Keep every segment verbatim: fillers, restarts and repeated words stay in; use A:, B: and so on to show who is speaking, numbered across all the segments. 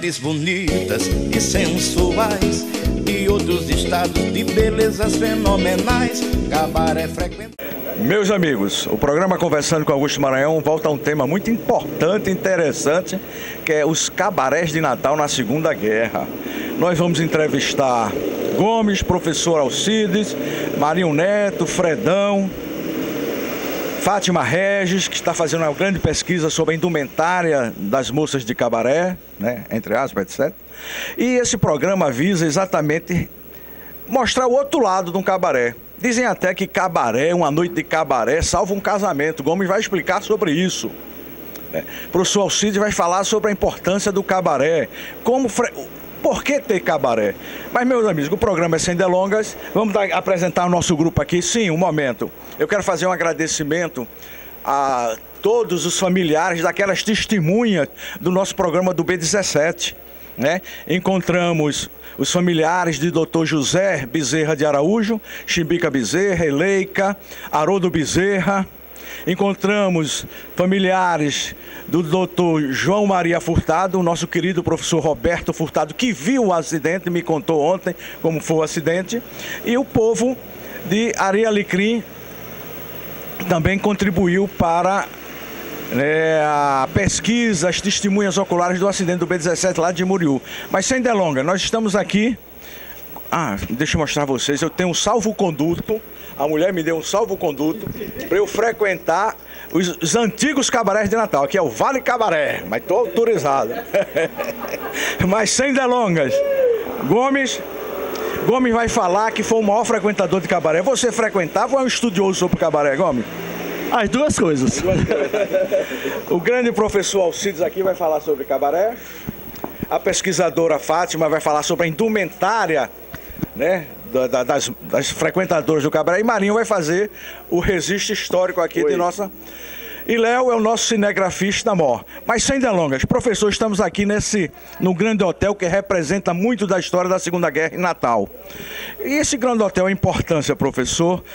A: mulheres bonitas e sensuais, de outros estados de belezas fenomenais. Cabaré frequenta.
B: Meus amigos, o programa Conversando com Augusto Maranhão volta a um tema muito importante e interessante, que é os cabarés de Natal na Segunda Guerra. Nós vamos entrevistar Gomes, professor Alcides, Marinho Neto, Fredão, Fátima Regis, que está fazendo uma grande pesquisa sobre a indumentária das moças de cabaré, né, entre aspas, etcétera. E esse programa visa exatamente mostrar o outro lado de um cabaré. Dizem até que cabaré, uma noite de cabaré, salva um casamento. Gomes vai explicar sobre isso. É. O professor Alcides vai falar sobre a importância do cabaré, como... Fre... Por que ter cabaré? Mas, meus amigos, o programa é sem delongas. Vamos dar, apresentar o nosso grupo aqui. Sim, um momento. Eu quero fazer um agradecimento a todos os familiares daquelas testemunhas do nosso programa do B dezessete. Né? Encontramos os familiares de doutor José Bezerra de Araújo, Chimbica Bezerra, Eleika, Haroldo Bezerra. Encontramos familiares do doutor João Maria Furtado, o nosso querido professor Roberto Furtado, que viu o acidente, me contou ontem como foi o acidente. E o povo de Areia Alecrim também contribuiu para é, a pesquisa, as testemunhas oculares do acidente do B dezessete lá de Muriú. Mas sem delongas, nós estamos aqui... Ah, deixa eu mostrar a vocês, eu tenho um salvo-conduto. A mulher me deu um salvo-conduto para eu frequentar os, os antigos cabarés de Natal. Aqui é o Vale Cabaré, mas estou autorizado. Mas sem delongas, Gomes, Gomes vai falar que foi o maior frequentador de cabaré. Você frequentava ou é um estudioso sobre cabaré, Gomes?
C: As duas coisas.
B: O grande professor Alcides aqui vai falar sobre cabaré. A pesquisadora Fátima vai falar sobre a indumentária, né? Das, das frequentadoras do cabaré, e Marinho vai fazer o registro histórico aqui Oi. de nossa... E Léo é o nosso cinegrafista maior. Mas sem delongas, professor, estamos aqui nesse, no grande hotel que representa muito da história da Segunda Guerra em Natal. E esse grande hotel, a importância, professor...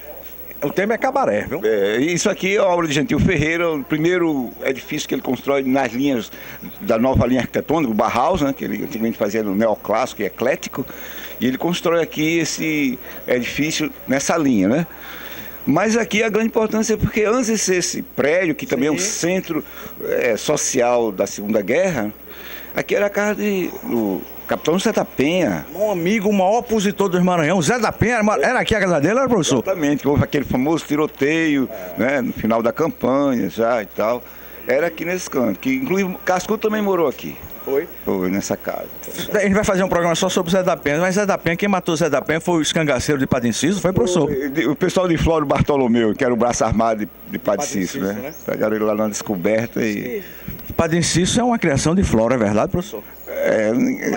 B: O tema é cabaré, viu?
D: É, isso aqui é a obra de Gentil Ferreira, o primeiro edifício que ele constrói nas linhas da nova linha arquitetônica, o Bauhaus, né, que ele antigamente fazia no neoclássico e eclético, e ele constrói aqui esse edifício nessa linha, né? Mas aqui a grande importância é porque antes de ser esse prédio, que também Sim. é um centro é, social da Segunda Guerra, aqui era a casa de... Do, Capitão Zé da Penha.
B: Um amigo, o maior opositor dos Maranhão. Zé da Penha, era aqui a casa dele, era, professor?
D: Exatamente, houve aquele famoso tiroteio, é. né, no final da campanha já e tal. Era aqui nesse canto, que inclusive Cascudo também morou aqui.
B: Foi?
D: Foi, nessa casa.
B: A gente vai fazer um programa só sobre Zé da Penha, mas Zé da Penha, quem matou Zé da Penha foi o escangaceiro de Padre Inciso, foi, professor?
D: O, o pessoal de Flório Bartolomeu, que era o braço armado de, de Padre Inciso, né? né? Pegaram ele lá na descoberta e...
B: Padre Inciso é uma criação de Flora, é verdade, professor?
D: É,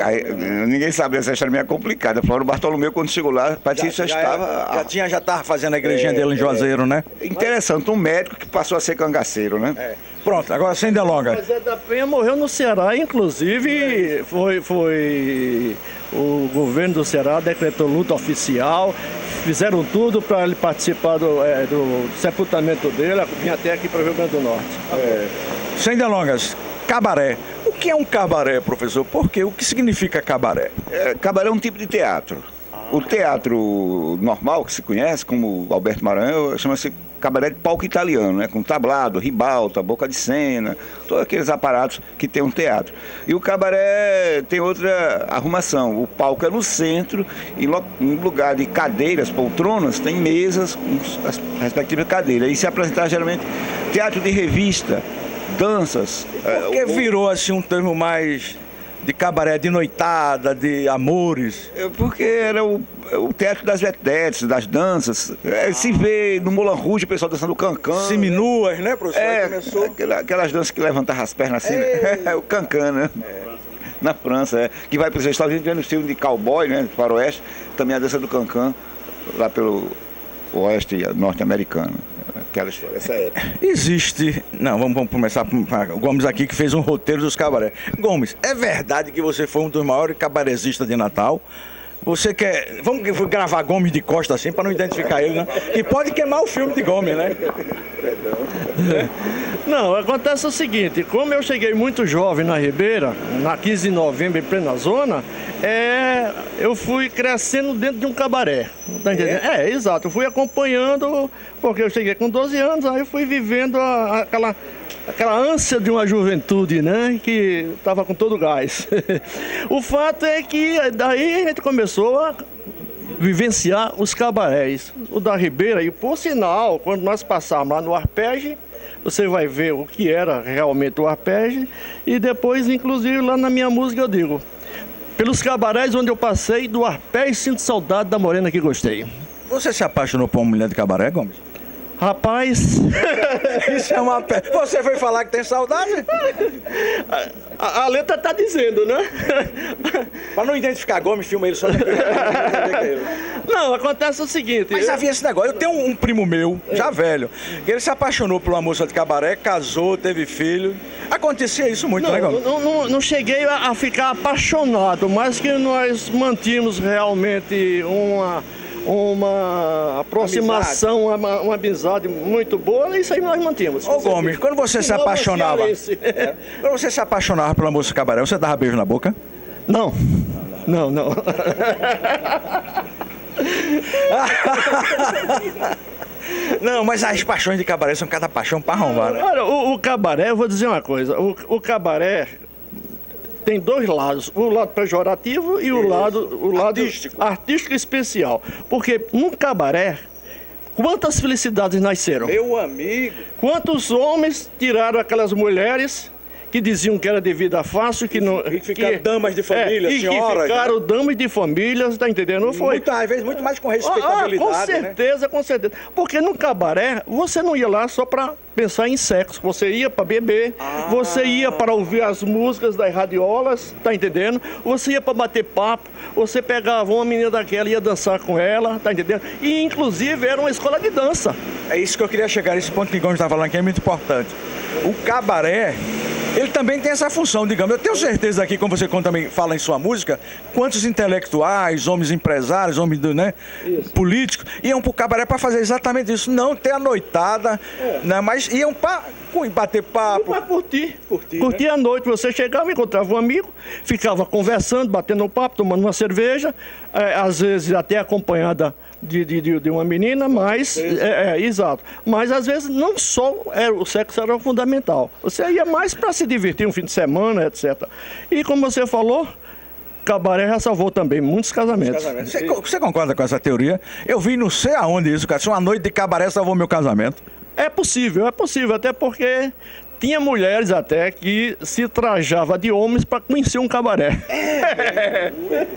D: ninguém sabe, essa história é meio complicada. Flório Bartolomeu, quando chegou lá, Padre já, já, já estava...
B: Era, já tinha, já estava fazendo a igrejinha é, dele em Juazeiro, é, né?
D: Interessante, um médico que passou a ser cangaceiro, né?
B: É. Pronto, agora sem delongas.
C: Mas Zé da Penha morreu no Ceará, inclusive foi, foi o governo do Ceará decretou luta oficial, fizeram tudo para ele participar do, é, do sepultamento dele, vinha até aqui para o Rio Grande do Norte.
B: É. Sem delongas, cabaré. O que é um cabaré, professor? Por quê? O que significa cabaré?
D: É, cabaré é um tipo de teatro. O teatro normal, que se conhece, como Alberto Maranhão, chama-se cabaré de palco italiano, né? Com tablado, ribalta, boca de cena, todos aqueles aparatos que tem um teatro. E o cabaré tem outra arrumação. O palco é no centro e em lugar de cadeiras, poltronas, tem mesas com as respectivas cadeiras. E se apresentar geralmente teatro de revista, danças.
B: Por que virou assim um termo mais de cabaré, de noitada, de amores?
D: É porque era o, o teatro das vedetes, das danças. É, se vê no Moulin Rouge o pessoal dançando cancan.
B: Seminuas, né, professor?
D: É, começou... aquelas, aquelas danças que levantavam as pernas assim, né? É o cancan, né? É. Na França, é. Que vai para os Estados Unidos, vendo o estilo de cowboy, né? Faroeste, também a dança do cancan, lá pelo oeste norte-americano. Aquela história, essa época.
B: Existe... Não, vamos, vamos começar com o Gomes aqui, que fez um roteiro dos cabaré. Gomes, é verdade que você foi um dos maiores cabaresistas de Natal? Você quer... Vamos gravar Gomes de Costa assim, para não identificar ele, né? E pode queimar o filme de Gomes, né?
C: Não, acontece o seguinte, como eu cheguei muito jovem na Ribeira, na quinze de novembro, em plena zona, é, eu fui crescendo dentro de um cabaré. Tá entendendo? É? é, exato. Eu fui acompanhando, porque eu cheguei com doze anos, aí eu fui vivendo a, aquela, aquela ânsia de uma juventude, né? Que estava com todo o gás. O fato é que daí a gente começou a vivenciar os cabarés. O da Ribeira, e por sinal, quando nós passarmos lá no Arpege, você vai ver o que era realmente o Arpege, e depois, inclusive, lá na minha música eu digo, pelos cabarés onde eu passei, do Arpege sinto saudade da morena que gostei.
B: Você se apaixonou por uma mulher de cabaré, Gomes?
C: Rapaz...
B: Isso é uma... Você foi falar que tem saudade?
C: A, a, a letra tá dizendo, né?
B: Para não identificar Gomes, filma ele só...
C: Não, acontece o seguinte...
B: Mas havia esse negócio. Eu tenho um, um primo meu, já velho, que ele se apaixonou por uma moça de cabaré, casou, teve filho. Acontecia isso muito,
C: não,
B: né, Gomes?
C: Não, não, não cheguei a, a ficar apaixonado, mas que nós mantínhamos realmente uma... uma aproximação, amizade. Uma, uma amizade muito boa, isso aí nós mantínhamos.
B: Ô Gomes, quando você se apaixonava, é, quando você se apaixonava pela moça cabaré, você dava beijo na boca?
C: Não, não, não.
B: Não, mas as paixões de cabaré são cada paixão para arrombar, né?
C: Olha, o, o cabaré, eu vou dizer uma coisa, o, o cabaré tem dois lados, o lado pejorativo e o lado, o lado artístico. artístico especial. Porque no cabaré, quantas felicidades nasceram?
B: Meu amigo!
C: Quantos homens tiraram aquelas mulheres que diziam que era de vida fácil, que não...
B: E ficaram damas de família,
C: é,
B: senhoras.
C: E ficaram
B: né?
C: damas de família, tá entendendo? Não foi?
B: Muito, às vezes, muito mais com respeitabilidade,
C: ah, com certeza, né? Com certeza. Porque no cabaré, você não ia lá só para pensar em sexo. Você ia para beber, ah. você ia para ouvir as músicas das radiolas, tá entendendo? Você ia para bater papo, você pegava uma menina daquela e ia dançar com ela, tá entendendo? E, inclusive, era uma escola de dança.
B: É isso que eu queria chegar, esse ponto que o Gomes está falando, que é muito importante. O cabaré... ele também tem essa função, digamos. Eu tenho certeza aqui, como você também fala em sua música, quantos intelectuais, homens empresários, homens do, né, políticos, iam pro cabaré para fazer exatamente isso. Não ter a noitada, é. né, mas iam para bater papo.
C: Para curtir. Curtir, curtir né? A noite. Você chegava, encontrava um amigo, ficava conversando, batendo um papo, tomando uma cerveja, é, às vezes até acompanhada De, de, de uma menina, mas é, é, exato. Mas às vezes não só era, o sexo era fundamental. Você ia mais para se divertir um fim de semana, etcétera. E como você falou, cabaré já salvou também muitos casamentos. casamentos.
B: Você, você concorda com essa teoria? Eu vi não sei aonde isso, cara. Se uma noite de cabaré salvou meu casamento.
C: É possível, é possível, até porque tinha mulheres até que se trajava de homens para conhecer um cabaré.
B: É.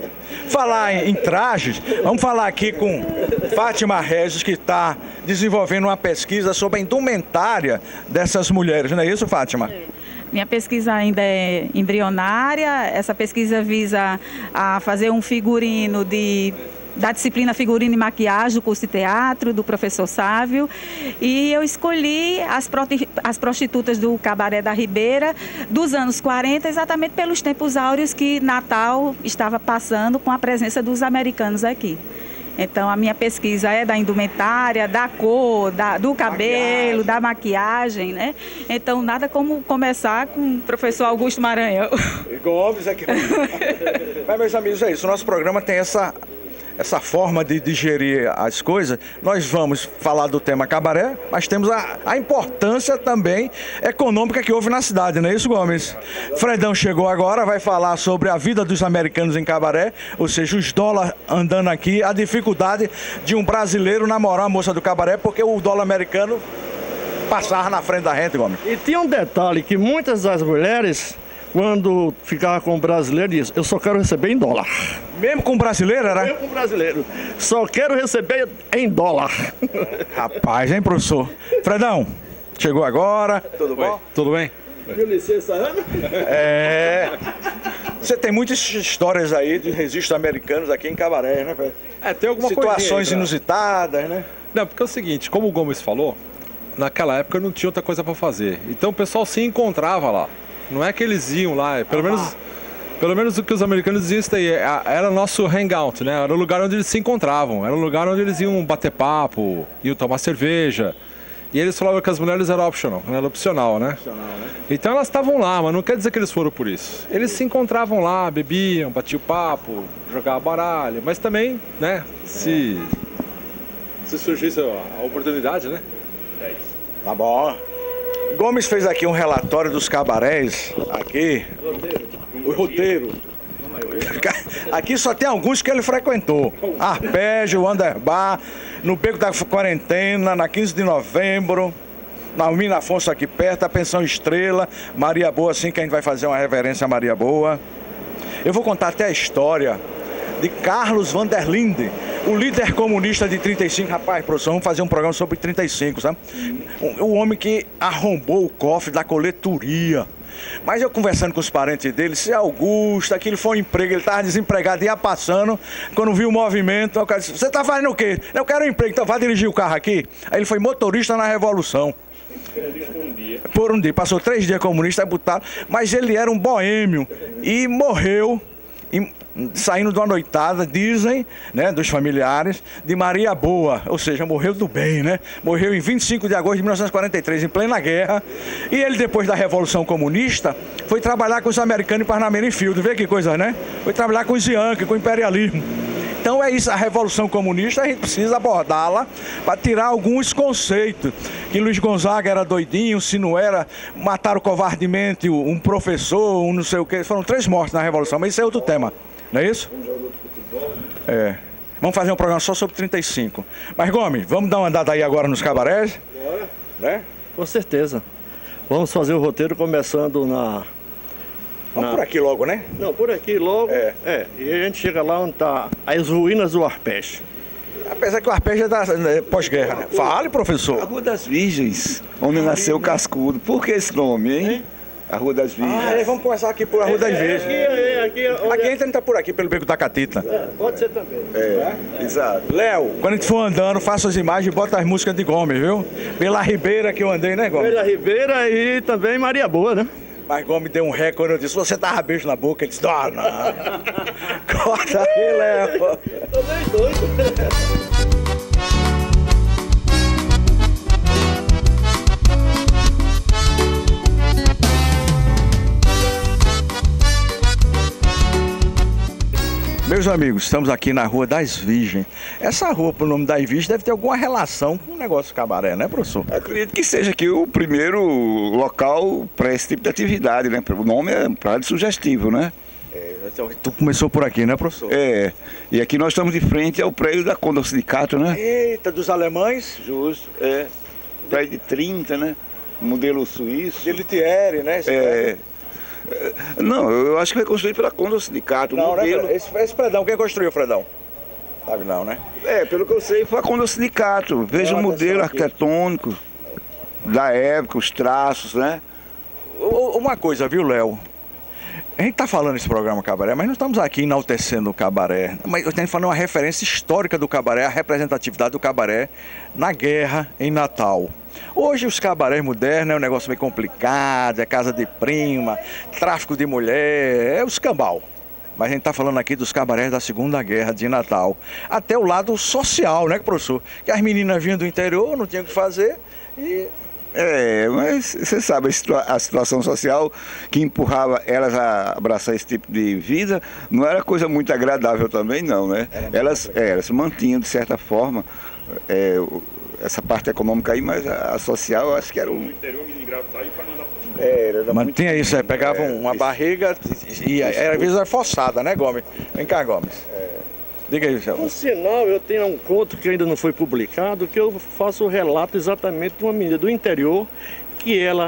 B: Falar em, em trajes, vamos falar aqui com Fátima Regis, que está desenvolvendo uma pesquisa sobre a indumentária dessas mulheres, não é isso, Fátima?
E: Minha pesquisa ainda é embrionária, essa pesquisa visa a fazer um figurino de... da disciplina figurino e maquiagem do curso de teatro, do professor Sávio, e eu escolhi as, as prostitutas do Cabaré da Ribeira dos anos quarenta, exatamente pelos tempos áureos que Natal estava passando com a presença dos americanos aqui. Então, a minha pesquisa é da indumentária, da cor, da, do cabelo, maquiagem. da maquiagem, né? Então, nada como começar com o professor Augusto Maranhão.
B: Gomes aqui. Mas, meus amigos, é isso. O nosso programa tem essa... essa forma de digerir as coisas. Nós vamos falar do tema cabaré, mas temos a, a importância também econômica que houve na cidade, não é isso, Gomes? Fredão chegou agora, vai falar sobre a vida dos americanos em cabaré, ou seja, os dólares andando aqui, a dificuldade de um brasileiro namorar a moça do cabaré, porque o dólar americano passava na frente da gente, Gomes.
C: E tinha um detalhe, que muitas das mulheres... quando ficava com o brasileiro, diz, eu só quero receber em dólar.
B: Mesmo com o brasileiro, era?
C: Mesmo com o brasileiro. Só quero receber em dólar.
B: Rapaz, hein, professor? Fredão, chegou agora.
F: Tudo bom? Tudo bem?
C: Com licença, Ana?
B: É. Você tem muitas histórias aí de registros americanos aqui em Cabaré, né, Fred?
F: É, tem alguma
B: situações
F: aí,
B: inusitadas, né?
F: Não, porque é o seguinte, como o Gomes falou, naquela época não tinha outra coisa para fazer. Então o pessoal se encontrava lá. Não é que eles iam lá, pelo ah, menos pelo menos o que os americanos diziam isso daí, era o nosso hangout, né? Era o lugar onde eles se encontravam, era o lugar onde eles iam bater papo, iam tomar cerveja. E eles falavam que as mulheres eram optional, era opcional, né? Opcional, né? Então elas estavam lá, mas não quer dizer que eles foram por isso. Eles se encontravam lá, bebiam, batiam papo, jogavam baralho, mas também, né, se, se surgisse a oportunidade, né?
B: É isso. Tá bom. Gomes fez aqui um relatório dos cabarés, aqui. O roteiro. Aqui só tem alguns que ele frequentou. Arpejo, Underbar, no Beco da Quarentena, na quinze de novembro, na Almina Afonso aqui perto, a Pensão Estrela, Maria Boa, assim que a gente vai fazer uma reverência a Maria Boa. Eu vou contar até a história de Carlos Vanderlinde, o líder comunista de trinta e cinco. Rapaz, professor, vamos fazer um programa sobre trinta e cinco, sabe? O, o homem que arrombou o cofre da coletoria. Mas eu conversando com os parentes dele, se Augusto, aquilo foi um emprego, ele estava desempregado, ia passando, quando viu o movimento, o cara disse, você está fazendo o quê? Eu quero um emprego, então vai dirigir o carro aqui. Aí ele foi motorista na Revolução. Por um dia. Por um dia, passou três dias comunista, deputado, mas ele era um boêmio e morreu, e, saindo de uma noitada, dizem, né, dos familiares, de Maria Boa, ou seja, morreu do bem, né? Morreu em vinte e cinco de agosto de mil novecentos e quarenta e três, em plena guerra. E ele, depois da Revolução Comunista, foi trabalhar com os americanos em Parnamirim Field, vê que coisa, né? Foi trabalhar com os Yankees, com o imperialismo. Então é isso, a Revolução Comunista, a gente precisa abordá-la para tirar alguns conceitos. Que Luiz Gonzaga era doidinho, se não era, mataram covardemente um professor, um não sei o quê. Foram três mortes na Revolução, mas isso é outro tema. Não é isso? É. Vamos fazer um programa só sobre trinta e cinco. Mas, Gomes, vamos dar uma andada aí agora nos cabarés?
C: Bora.
B: Né?
C: Com certeza. Vamos fazer o roteiro começando na...
B: Vamos
C: na...
B: por aqui logo, né?
C: Não, por aqui logo.
B: É.
C: É. E a gente chega lá onde está as ruínas do Arpejo.
B: Apesar que o Arpejo é da é, pós-guerra, né? Fale, professor.
D: A Rua das Virgens, onde nasceu o Cascudo. Por que esse nome, hein? hein? A Rua das Virgens.
B: Ah, é, vamos começar aqui por a Rua das Virgens.
C: Aqui, é, aqui,
B: aqui, aqui a gente está por aqui, pelo Beco da Catita.
C: É, pode ser também.
D: É, é, exato.
B: Léo, quando a gente for andando, faça as imagens e bota as músicas de Gomes, viu? Pela Ribeira que eu andei, né, Gomes?
C: Pela Ribeira e também Maria Boa, né?
B: Mas Gomes deu um recorde, eu disse, você tava beijo na boca, ele disse, ah, não. Corta aí, Léo.
C: Tô bem doido.
B: Meus amigos, estamos aqui na Rua das Virgens. Essa rua, por nome das Virgens, deve ter alguma relação com o negócio do cabaré, né, professor?
D: Acredito que seja aqui o primeiro local para esse tipo de atividade, né? O nome é um prato sugestivo, né?
B: É, então, tu começou por aqui, né, professor?
D: É, e aqui nós estamos de frente ao prédio da Condor Sindicato, né?
B: Eita, dos alemães?
D: Justo, é. Prédio de trinta, né? Modelo suíço.
B: De Litieri, né? Esse
D: é. Não, eu acho que foi construído pela Condor Sindicato.
B: Não,
D: modelo...
B: né? Esse, esse Fredão, quem construiu o Fredão? Sabe não, né?
D: É, pelo que eu sei, foi a Condor Sindicato. Veja o modelo arquitetônico da época, os traços, né?
B: Uma coisa, viu, Léo? A gente está falando esse programa Cabaré, mas não estamos aqui enaltecendo o cabaré. Mas eu tenho que falar uma referência histórica do cabaré, a representatividade do cabaré na guerra em Natal. Hoje os cabarés modernos é um negócio meio complicado, é casa de prima, tráfico de mulher, é os cambal. Mas a gente está falando aqui dos cabarés da Segunda Guerra de Natal. Até o lado social, né, professor? Que as meninas vinham do interior, não tinham o que fazer e...
D: É, mas você sabe, a, situa a situação social que empurrava elas a abraçar esse tipo de vida não era coisa muito agradável também, não, né? Elas, é, elas mantinham, de certa forma, é, essa parte econômica aí, mas a, a social, eu acho que era um...
B: É, mantinha isso, é, pegavam é, uma isso. barriga e, e às vezes era forçada, né, Gomes? Vem cá, Gomes. É. Diga aí, Michel.
C: Por sinal, eu tenho um conto que ainda não foi publicado, que eu faço o relato exatamente de uma menina do interior, que ela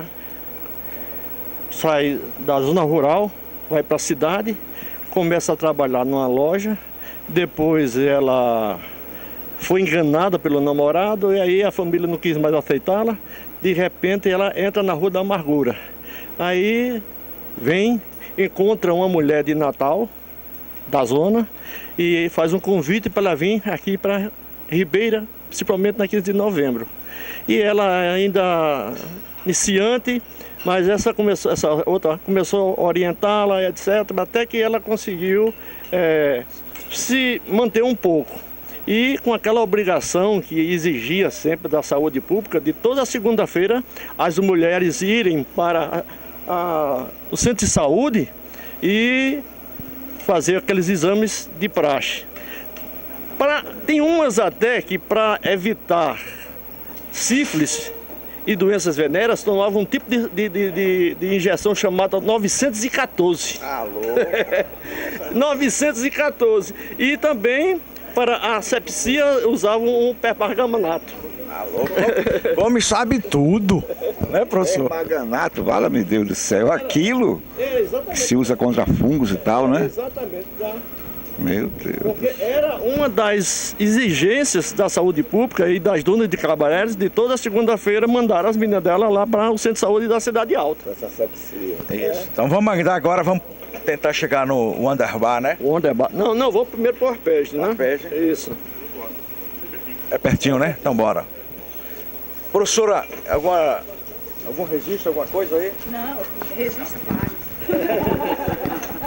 C: sai da zona rural, vai para a cidade, começa a trabalhar numa loja, depois ela foi enganada pelo namorado, e aí a família não quis mais aceitá-la, de repente ela entra na Rua da Amargura. Aí vem, encontra uma mulher de Natal, da zona, e faz um convite para ela vir aqui para Ribeira, principalmente na quinze de novembro. E ela ainda iniciante, mas essa, começou, essa outra começou a orientá-la, etcétera, até que ela conseguiu é, se manter um pouco. e com aquela obrigação que exigia sempre da saúde pública, de toda segunda-feira as mulheres irem para a, a, o centro de saúde e fazer aqueles exames de praxe. Pra, tem umas até que para evitar sífilis e doenças venéreas tomavam um tipo de, de, de, de injeção chamada novecentos e quatorze.
B: Alô?
C: novecentos e quatorze. E também para a asepsia usavam um permanganato.
B: Alô? Gomes sabe tudo, né, professor?
D: Permanganato, vala, meu Deus do céu, aquilo
C: É, exatamente.
D: que se usa contra fungos e tal, né?
C: Exatamente. Tá?
D: Meu Deus.
C: Porque era uma das exigências da saúde pública e das donas de cabarés de toda segunda-feira mandar as meninas dela lá para o centro de saúde da Cidade Alta.
D: Essa sepsia.
B: Isso. Então vamos andar agora, vamos tentar chegar no Wonderbar, né?
C: O Wonderbar. Não, não, vou primeiro para o Arpege, né?
B: Arpege.
C: Isso.
B: É pertinho, né? Então bora. Professora, alguma, algum registro, alguma coisa aí?
E: Não, registro vários.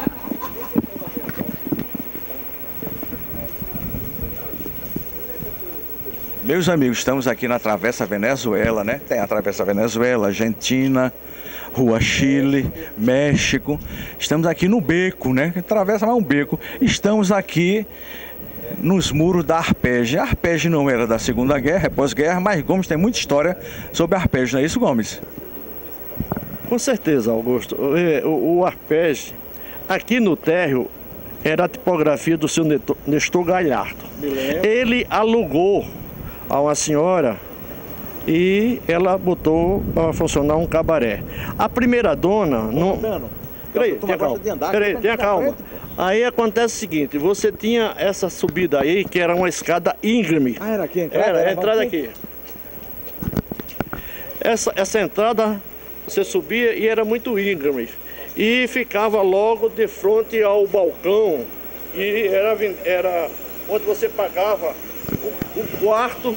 B: Meus amigos, estamos aqui na Travessa Venezuela, né? Tem a Travessa Venezuela, Argentina, Rua Chile, México. Estamos aqui no beco, né? Travessa mais um beco. Estamos aqui nos muros da Arpege. A Arpege não era da Segunda Guerra, é pós-guerra, mas Gomes tem muita história sobre a Arpege, não é isso, Gomes?
C: Com certeza, Augusto. O, o Arpege, aqui no térreo, era a tipografia do seu Nestor Galhardo. Ele alugou a uma senhora e ela botou para funcionar um cabaré. A primeira dona... Não... Peraí, tenha calma. Peraí, tenha calma. Aí acontece o seguinte, você tinha essa subida aí, que era uma escada íngreme.
B: Ah, era aqui a entrada?
C: Era, a
B: Era
C: entrada
B: aqui?
C: aqui. Essa, essa entrada, você subia e era muito íngreme. E ficava logo de frente ao balcão. E era, era onde você pagava o, o quarto,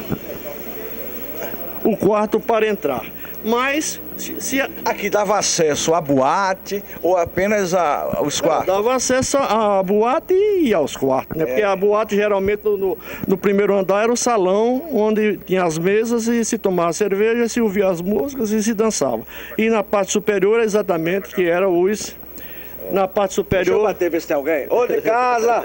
C: o quarto para entrar. Mas se, se
B: Aqui dava acesso à boate ou apenas a, aos quartos?
C: dava acesso à boate e aos quartos, né?
B: É.
C: Porque a boate geralmente no, no primeiro andar era o salão onde tinha as mesas e se tomava cerveja, se ouvia as músicas e se dançava. E na parte superior exatamente que era os na parte
B: Deixa eu
C: superior
B: bater, ver se tem alguém. Ô, de casa!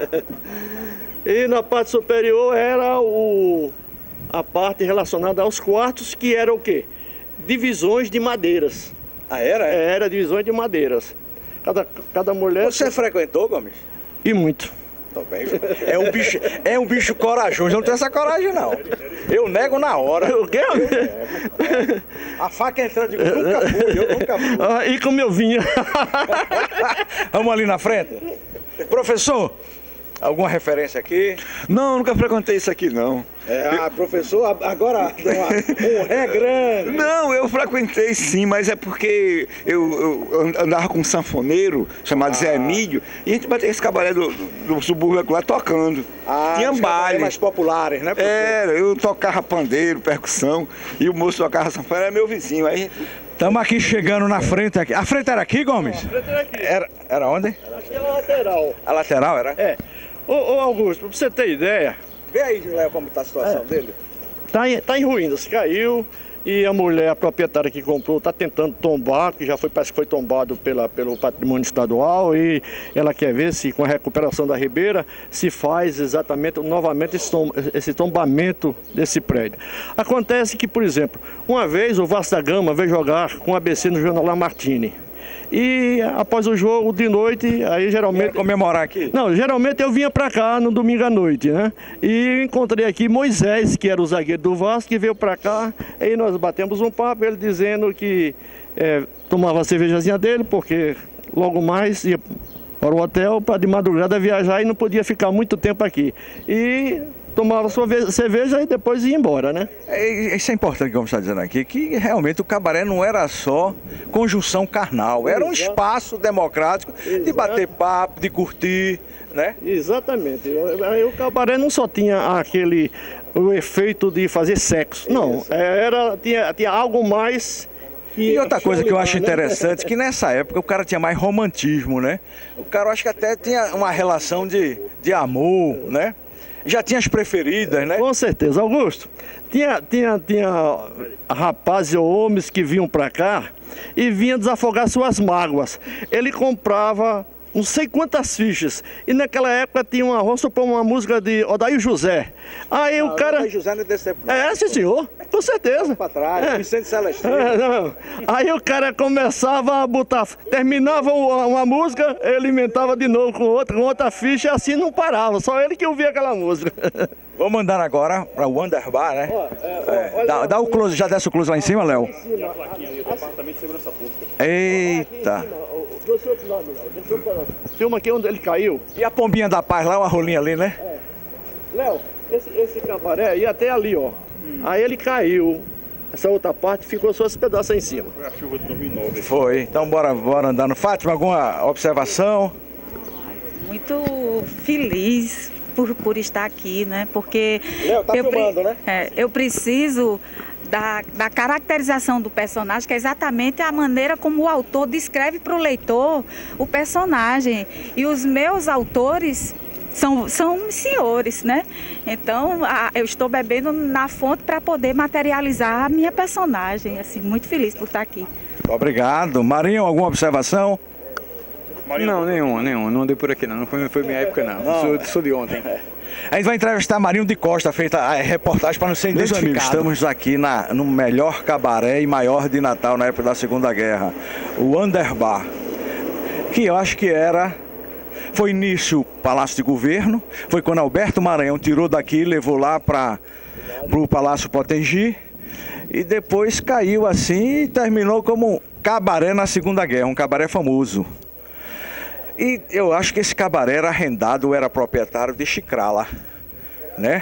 C: e na parte superior era o a parte relacionada aos quartos, que era o quê? Divisões de madeiras.
B: Ah, era? É?
C: Era divisões de madeiras. Cada, cada mulher...
B: Você frequentou, Gomes?
C: E muito.
B: Tô bem. É um bicho, é um bicho corajoso, eu não tenho essa coragem, não. Eu nego na hora.
C: O quê?
B: A faca entrando, eu digo, nunca fui, eu nunca fui.
C: Ah, e como eu vinha.
B: Vamos ali na frente? Professor, alguma referência aqui?
D: Não, nunca frequentei isso aqui, não.
B: É, ah, professor, agora um ré grande.
D: Não, eu frequentei sim, mas é porque eu, eu andava com um sanfoneiro chamado
B: Ah.
D: Zé Emílio e a gente batia esse cabaré do, do, do subúrbio lá tocando.
B: Ah,
D: Tinha
B: os cabarés
D: baile.
B: mais populares, né, professor?
D: Era, eu tocava pandeiro, percussão e o moço tocava sanfona, era meu vizinho. Aí
B: Estamos aqui chegando na frente aqui. A frente era aqui, Gomes?
C: Aqui.
B: Era, era onde?
C: Aqui é a lateral.
B: A lateral era?
C: É. Ô, ô Augusto, pra você ter ideia,
B: Vê aí, Léo, como está a situação dele.
C: tá em, tá em ruínas, caiu e a mulher, a proprietária que comprou, está tentando tombar, que já foi, parece que foi tombado pela, pelo patrimônio estadual e ela quer ver se com a recuperação da ribeira se faz exatamente, novamente esse, tom, esse tombamento desse prédio. Acontece que, por exemplo, uma vez o Vasco da Gama veio jogar com o A B C no Jornal Lamartine. E após o jogo de noite, aí geralmente...
B: Comemorar aqui?
C: Não, geralmente eu vinha pra cá no domingo à noite, né? E encontrei aqui Moisés, que era o zagueiro do Vasco, que veio pra cá. Aí nós batemos um papo, ele dizendo que é, tomava a cervejazinha dele, porque logo mais ia para o hotel para de madrugada viajar e não podia ficar muito tempo aqui. E tomava sua cerveja e depois ia embora, né?
B: É, isso é importante, como está dizendo aqui, que realmente o cabaré não era só conjunção carnal, era um
C: Exato.
B: espaço democrático de
C: Exato.
B: bater papo, de curtir, né?
C: Exatamente. Aí o cabaré não só tinha aquele o efeito de fazer sexo, não. Era, tinha, tinha algo mais. Que
B: E outra coisa que eu acho
C: né?
B: interessante, que nessa época o cara tinha mais romantismo, né? O cara, eu acho que até tinha uma relação de, de amor, né? Já tinha as preferidas, né?
C: Com certeza, Augusto. Tinha, tinha, tinha rapazes ou homens que vinham para cá e vinham desafogar suas mágoas. Ele comprava não sei quantas fichas. E naquela época tinha uma, vamos supor, uma música de Odair José. Aí não, o cara...
B: Odair José não é desse tempo.
C: É, sim, senhor. Com certeza.
B: Para trás,
C: é.
B: Vicente Celestino.
C: É, não. Aí o cara começava a botar... Terminava uma, uma música, ele inventava de novo com outra, com outra ficha, e assim não parava. Só ele que ouvia aquela música.
B: Vamos mandar agora para o Wonderbar, né? Ó, é, ó, é. Dá, dá o close, já desce o close lá em cima, Léo?
G: E a plaquinha ali, o Departamento de Segurança Pública.
B: Eita.
C: Filma aqui onde ele caiu.
B: E a pombinha da paz lá, uma rolinha ali, né?
C: É. Léo, esse, esse cabaré ia até ali, ó. Hum. Aí ele caiu. Essa outra parte ficou só esse pedaço aí em cima.
G: Foi a chuva de dois mil e nove.
B: Foi. Então bora, bora andando. Fátima, alguma observação?
E: Muito feliz por, por estar aqui, né? Porque
B: Léo, tá
E: eu,
B: filmando, né?
E: É, eu preciso da, da caracterização do personagem, que é exatamente a maneira como o autor descreve para o leitor o personagem. E os meus autores são, são senhores, né? Então, a, eu estou bebendo na fonte para poder materializar a minha personagem. Assim, muito feliz por estar aqui.
B: Obrigado. Marinho, alguma observação?
H: Não, nenhum, nenhum. Não andei por aqui, não. Não foi, foi minha época, não. não. Sou, sou de ontem.
B: A gente vai entrevistar Marinho de Costa, feita a reportagem para não ser identificado. Meus amigos, estamos aqui na, no melhor cabaré e maior de Natal na época da Segunda Guerra, o Wonderbar, que eu acho que era... Foi início Palácio de Governo, foi quando Alberto Maranhão tirou daqui e levou lá para o Palácio Potengi, e depois caiu assim e terminou como cabaré na Segunda Guerra, um cabaré famoso. E eu acho que esse cabaré era arrendado ou era proprietário de Chicrala, né?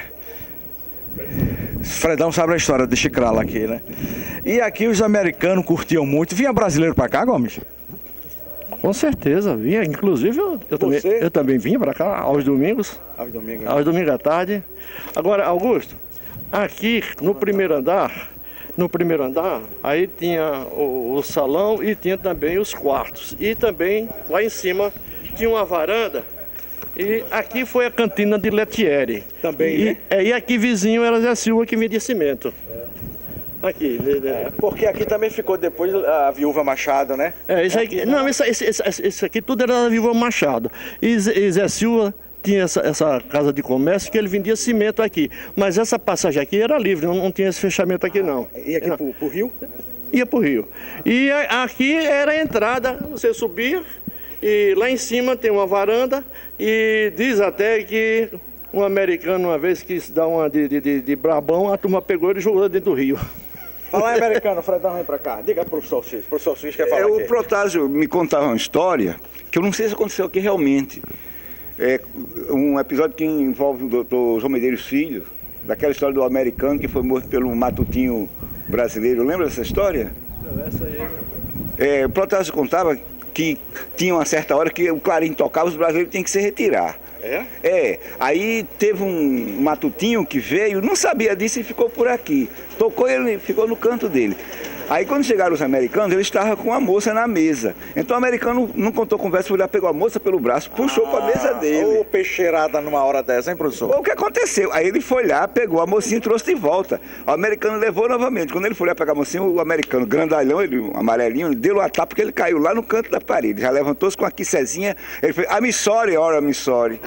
B: Fredão sabe a história de Chicrala aqui, né? E aqui os americanos curtiam muito. Vinha brasileiro para cá, Gomes?
C: Com certeza, vinha. Inclusive eu, eu, também, eu também vinha para cá aos domingos.
B: Aos domingos.
C: Aos domingos à tarde. Agora, Augusto, aqui no primeiro andar, no primeiro andar, aí tinha o, o salão e tinha também os quartos. E também lá em cima tinha uma varanda. E aqui foi a cantina de Letieri.
B: Também,
C: e,
B: né?
C: É, e aqui vizinho era Zé Silva que vendia cimento. Aqui, né?
B: É, porque aqui também ficou depois a Viúva Machado, né?
C: É, isso aqui, não, isso, isso, isso, isso aqui tudo era da Viúva Machado. E Zé Silva tinha essa, essa casa de comércio que ele vendia cimento aqui. Mas essa passagem aqui era livre, não, não tinha esse fechamento aqui não.
B: E aqui pro, pro rio?
C: Ia pro rio. E a, aqui era a entrada, você subia e lá em cima tem uma varanda e diz até que um americano uma vez quis dar uma de, de, de, de brabão, a turma pegou ele e jogou dentro do rio.
B: Fala aí, americano, Fredão, vem pra cá. Diga pro professor Cis. O professor Cis quer falar
D: é,
B: aqui.
D: O Protásio me contava uma história que eu não sei se aconteceu aqui realmente. É um episódio que envolve o doutor João Medeiros Filho, daquela história do americano que foi morto pelo matutinho brasileiro. Lembra dessa história?
C: Não, essa aí...
D: É, o Protásio contava que tinha uma certa hora que o clarim tocava, os brasileiros tinham que se retirar.
B: É?
D: É, aí teve um matutinho que veio, não sabia disso e ficou por aqui. Tocou e ele ficou no canto dele. Aí quando chegaram os americanos, ele estava com a moça na mesa. Então o americano não contou conversa, foi lá, pegou a moça pelo braço, puxou ah, para a mesa dele.
B: Ô, peixeirada numa hora dessa, hein, professor?
D: O que aconteceu? Aí ele foi lá, pegou a mocinha e trouxe de volta. O americano levou novamente. Quando ele foi lá pegar a mocinha, o americano, grandalhão, ele, um amarelinho, ele deu uma tapa porque ele caiu lá no canto da parede. Já levantou-se com a quicezinha, ele fez, I'm sorry, ora, I'm sorry.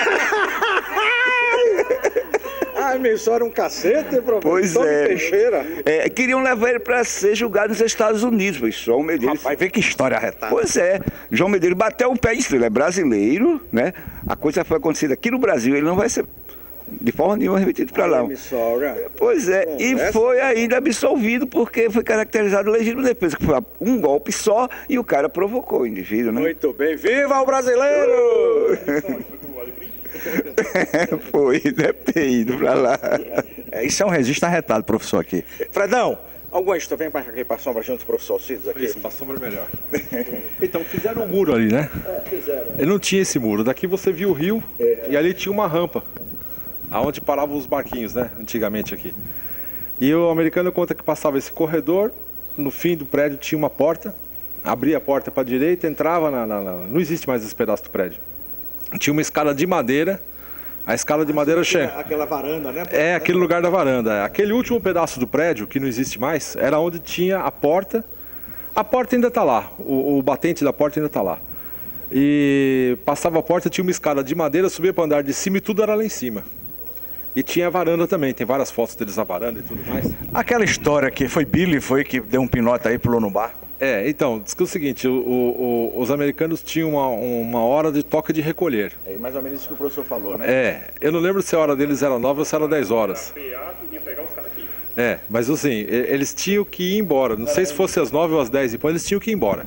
B: Ah, emissora um cacete, professor.
D: Pois
B: Tome
D: é.
B: Teixeira.
D: é. Queriam levar ele para ser julgado nos Estados Unidos, pois João Medeiros.
B: Rapaz, vê que história retada.
D: Pois é. João Medeiros bateu o pé e disse, ele é brasileiro, né? A coisa foi acontecida aqui no Brasil, ele não vai ser de forma nenhuma remetido para lá. Pois é, Bom, e essa... foi ainda absolvido porque foi caracterizado legítimo defesa, que foi um golpe só e o cara provocou o indivíduo, né?
B: Muito bem. Viva o brasileiro!
D: Foi, deve ter ido pra lá.
B: É, isso é um registro arretado, professor, aqui. Fredão, alguma história? Vem para aqui, para a sombra junto com o professor Cidos aqui.
F: Isso, para a sombra é melhor. Então, fizeram um muro ali, né?
C: É, fizeram.
F: Ele não tinha esse muro. Daqui você viu o rio é. E ali tinha uma rampa, aonde paravam os barquinhos, né? Antigamente aqui. E o americano conta que passava esse corredor, no fim do prédio tinha uma porta, abria a porta para a direita, entrava na, na, na... Não existe mais esse pedaço do prédio. Tinha uma escada de madeira A escada de madeira chega.
B: Aquela varanda, né?
F: É, aquele lugar da varanda. Aquele último pedaço do prédio, que não existe mais, era onde tinha a porta. A porta ainda está lá, o, o batente da porta ainda está lá. E passava a porta, tinha uma escada de madeira, subia para o andar de cima e tudo era lá em cima. E tinha a varanda também, tem várias fotos deles na varanda e tudo mais.
B: Aquela história que foi Billy, foi que deu um pinote aí, pulou no barco.
F: É, então, diz que é o seguinte, o, o, o, os americanos tinham uma, uma hora de toque de recolher.
B: É mais ou menos isso que o professor falou, né?
F: É, eu não lembro se a hora deles era nove ou se era dez horas. É, mas assim, eles tinham que ir embora. Não sei se fosse às nove ou às dez, depois eles tinham que ir embora.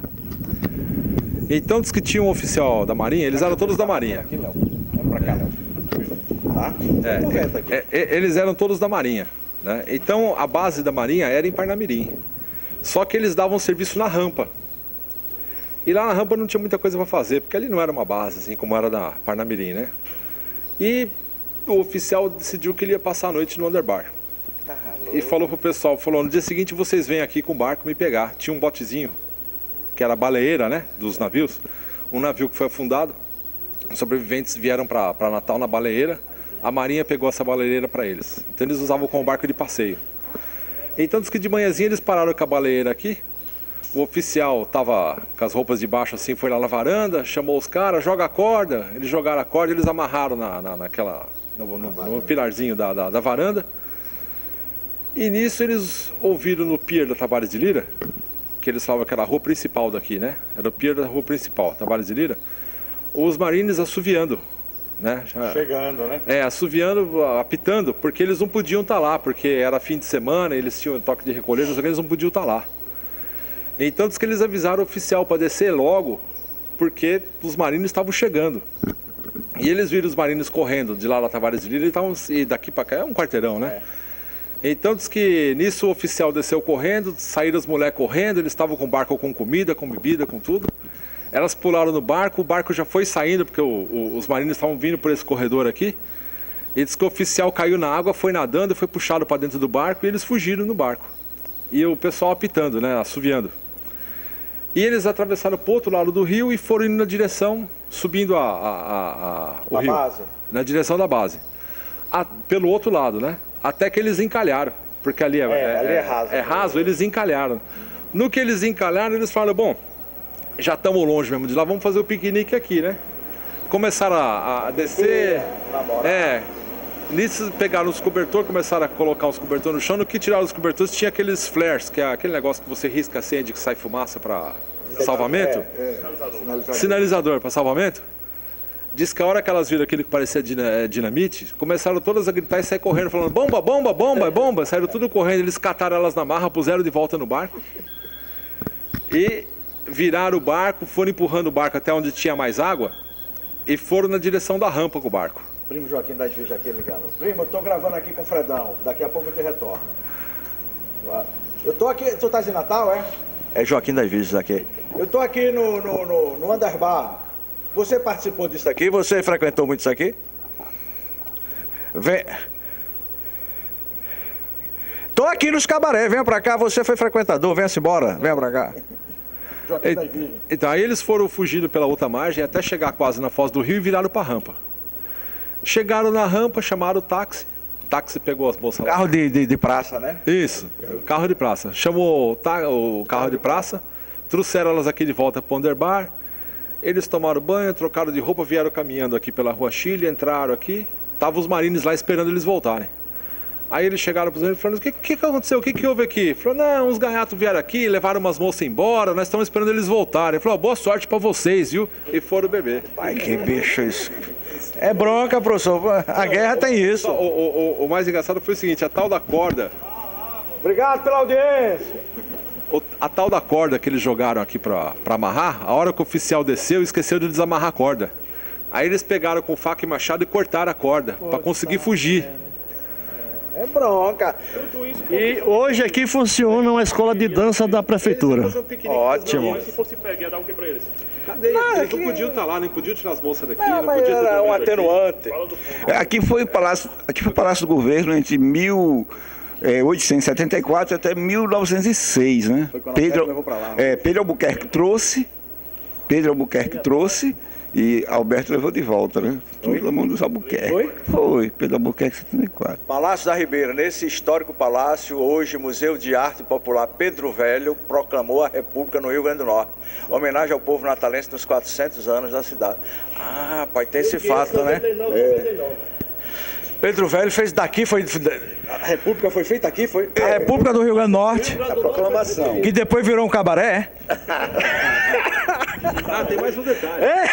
F: Então diz que tinha um oficial da Marinha, eles eram todos da Marinha.
B: Aqui, Léo. Vamos pra cá, Léo. Tá?
F: É, é, é, eles eram todos da Marinha, né? Então a base da Marinha era em Parnamirim. Só que eles davam serviço na rampa. E lá na rampa não tinha muita coisa para fazer, porque ali não era uma base, assim como era da Parnamirim, né? E o oficial decidiu que ele ia passar a noite no underbar. Ah, e falou pro pessoal, falou, no dia seguinte vocês vêm aqui com o barco me pegar. Tinha um botezinho, que era a baleeira, né, dos navios. Um navio que foi afundado, os sobreviventes vieram para Natal na baleeira. A Marinha pegou essa baleeira para eles. Então eles usavam como barco de passeio. Então diz que de manhãzinha eles pararam com a baleeira aqui. O oficial estava com as roupas de baixo assim, foi lá na varanda, chamou os caras, joga a corda. Eles jogaram a corda, eles amarraram na, na, naquela, no, no, no pilarzinho da, da, da varanda. E nisso eles ouviram no pier da Tavares de Lira, que eles falavam que era a rua principal daqui, né? Era o pier da rua principal, Tavares de Lira. Os marines assoviando. Né? Já,
B: chegando, né?
F: É, assoviando, apitando, porque eles não podiam estar lá, porque era fim de semana, eles tinham toque de recolher, eles não podiam estar lá. Então diz que eles avisaram o oficial para descer logo, porque os marines estavam chegando. E eles viram os marines correndo de lá da Tavares de Lira e, tavam, e daqui para cá é um quarteirão, né? É. Então diz que nisso o oficial desceu correndo, saíram as mulheres correndo, eles estavam com o barco com comida, com bebida, com tudo. Elas pularam no barco, o barco já foi saindo, porque o, o, os marines estavam vindo por esse corredor aqui. E diz que o oficial caiu na água, foi nadando, foi puxado para dentro do barco e eles fugiram no barco. E o pessoal apitando, né, assoviando. E eles atravessaram para o outro lado do rio e foram indo na direção, subindo a, a, a, a, o
B: a
F: rio.
B: Base.
F: Na direção da base. A, pelo outro lado, né? Até que eles encalharam, porque ali é,
B: é,
F: é,
B: ali é raso.
F: É raso, eles encalharam. No que eles encalharam, eles falaram, bom, já estamos longe mesmo de lá, vamos fazer o piquenique aqui, né? Começaram a, a descer, é, nisso pegaram os cobertores, começaram a colocar os cobertores no chão. No que tiraram os cobertores tinha aqueles flares, que é aquele negócio que você risca, acende, que sai fumaça para salvamento. É, é. Sinalizador, Sinalizador para salvamento. Diz que a hora que elas viram aquilo que parecia dinamite, começaram todas a gritar e sair correndo, falando bomba, bomba, bomba, bomba. Saíram tudo correndo, eles cataram elas na marra, puseram de volta no barco. E viraram o barco, foram empurrando o barco até onde tinha mais água e foram na direção da rampa com o barco.
B: Primo Joaquim das Vigas aqui ligando. Primo, eu tô gravando aqui com o Fredão, daqui a pouco eu te retorno. Eu tô aqui, tu tá de Natal, é? É Joaquim das Vigas aqui. Eu tô aqui no, no, no, no Underbar. Você participou disso aqui? Você frequentou muito isso aqui? Vem. Tô aqui nos cabaré, venha pra cá, você foi frequentador, venha-se embora, venha pra cá.
F: E, então aí eles foram fugindo pela outra margem até chegar quase na foz do rio e viraram para a rampa. Chegaram na rampa, chamaram o táxi. O táxi pegou as moças lá.
B: Carro de, de, de praça, né?
F: Isso, carro de praça. Chamou o, tá, o carro de praça, trouxeram elas aqui de volta para o Underbar. Eles tomaram banho, trocaram de roupa, vieram caminhando aqui pela Rua Chile, entraram aqui. Estavam os marines lá esperando eles voltarem. Aí eles chegaram para os eles e falaram, o que, que, que aconteceu? O que, que houve aqui? Falou, não, uns gaiatos vieram aqui, levaram umas moças embora, nós estamos esperando eles voltarem. Ele falou, boa sorte para vocês, viu? E foram beber.
B: Pai, que bicho isso. É bronca, professor. A guerra tem isso.
F: O, o, o, o mais engraçado foi o seguinte, a tal da corda...
B: Obrigado pela audiência.
F: O, a tal da corda que eles jogaram aqui para amarrar, a hora que o oficial desceu, esqueceu de desamarrar a corda. Aí eles pegaram com faca e machado e cortaram a corda para conseguir fugir.
B: É bronca. E hoje aqui funciona uma escola de dança da prefeitura. Ótimo.
G: Se fosse pegar, dar o que pra eles?
F: Cadê? Não, eles aqui... não podiam estar lá, nem podiam tirar as moças daqui.
B: Não,
F: não
B: mas
F: podia
B: era um atenuante.
D: Aqui foi o Palácio, aqui foi o Palácio do Governo entre mil oitocentos e setenta e quatro até mil novecentos e seis, né?
B: Foi quando
D: Pedro,
B: levou pra lá,
D: é, Pedro Albuquerque trouxe, Pedro Albuquerque trouxe E Alberto levou de volta, né? Todo mundo dos Albuquerque.
B: Foi?
D: Foi, Pedro Albuquerque setenta e quatro.
B: Palácio da Ribeira. Nesse histórico palácio, hoje, Museu de Arte Popular Pedro Velho proclamou a República no Rio Grande do Norte. Homenagem ao povo natalense nos quatrocentos anos da cidade. Ah, pai, tem esse fato, né? É. Pedro Velho fez daqui, foi... A República foi feita aqui, foi? A República do Rio Grande do Norte.
D: A proclamação.
B: Que depois virou um cabaré, é?
F: Ah, tem mais um detalhe.
B: É?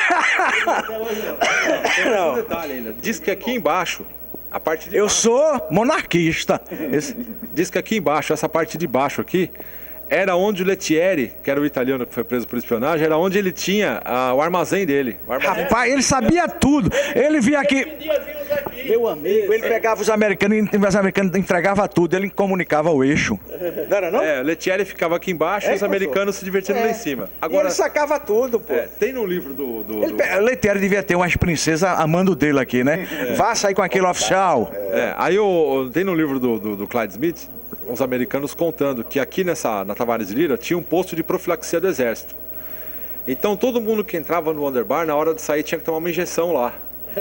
F: Tem mais um detalhe ainda. Diz que aqui embaixo, a parte de
B: Eu
F: baixo,
B: sou monarquista. Esse...
F: diz que aqui embaixo, essa parte de baixo aqui, era onde o Lettieri, que era o italiano que foi preso por espionagem, era onde ele tinha ah, o armazém dele. O armazém.
B: Rapaz, ele sabia tudo. Ele via aqui... Meu amigo, ele pegava os americanos, os americanos entregava tudo, ele comunicava o eixo. Não era não?
F: É, o Lettieri ficava aqui embaixo
B: É,
F: e os americanos se divertindo
B: É.
F: lá em cima.
B: Agora,
F: Agora,
B: ele sacava tudo, pô.
F: é, tem no livro do... do,
B: Ele
F: do-
B: pe- O Lettieri devia ter umas princesas amando dele aqui, né? Vá sair com aquele oficial.
F: É, aí o, o- tem no livro do, do, do Clyde Smith, os americanos contando que aqui nessa, na Tavares de Lira tinha um posto de profilaxia do exército. Então todo mundo que entrava no Underbar, na hora de sair, tinha que tomar uma injeção lá.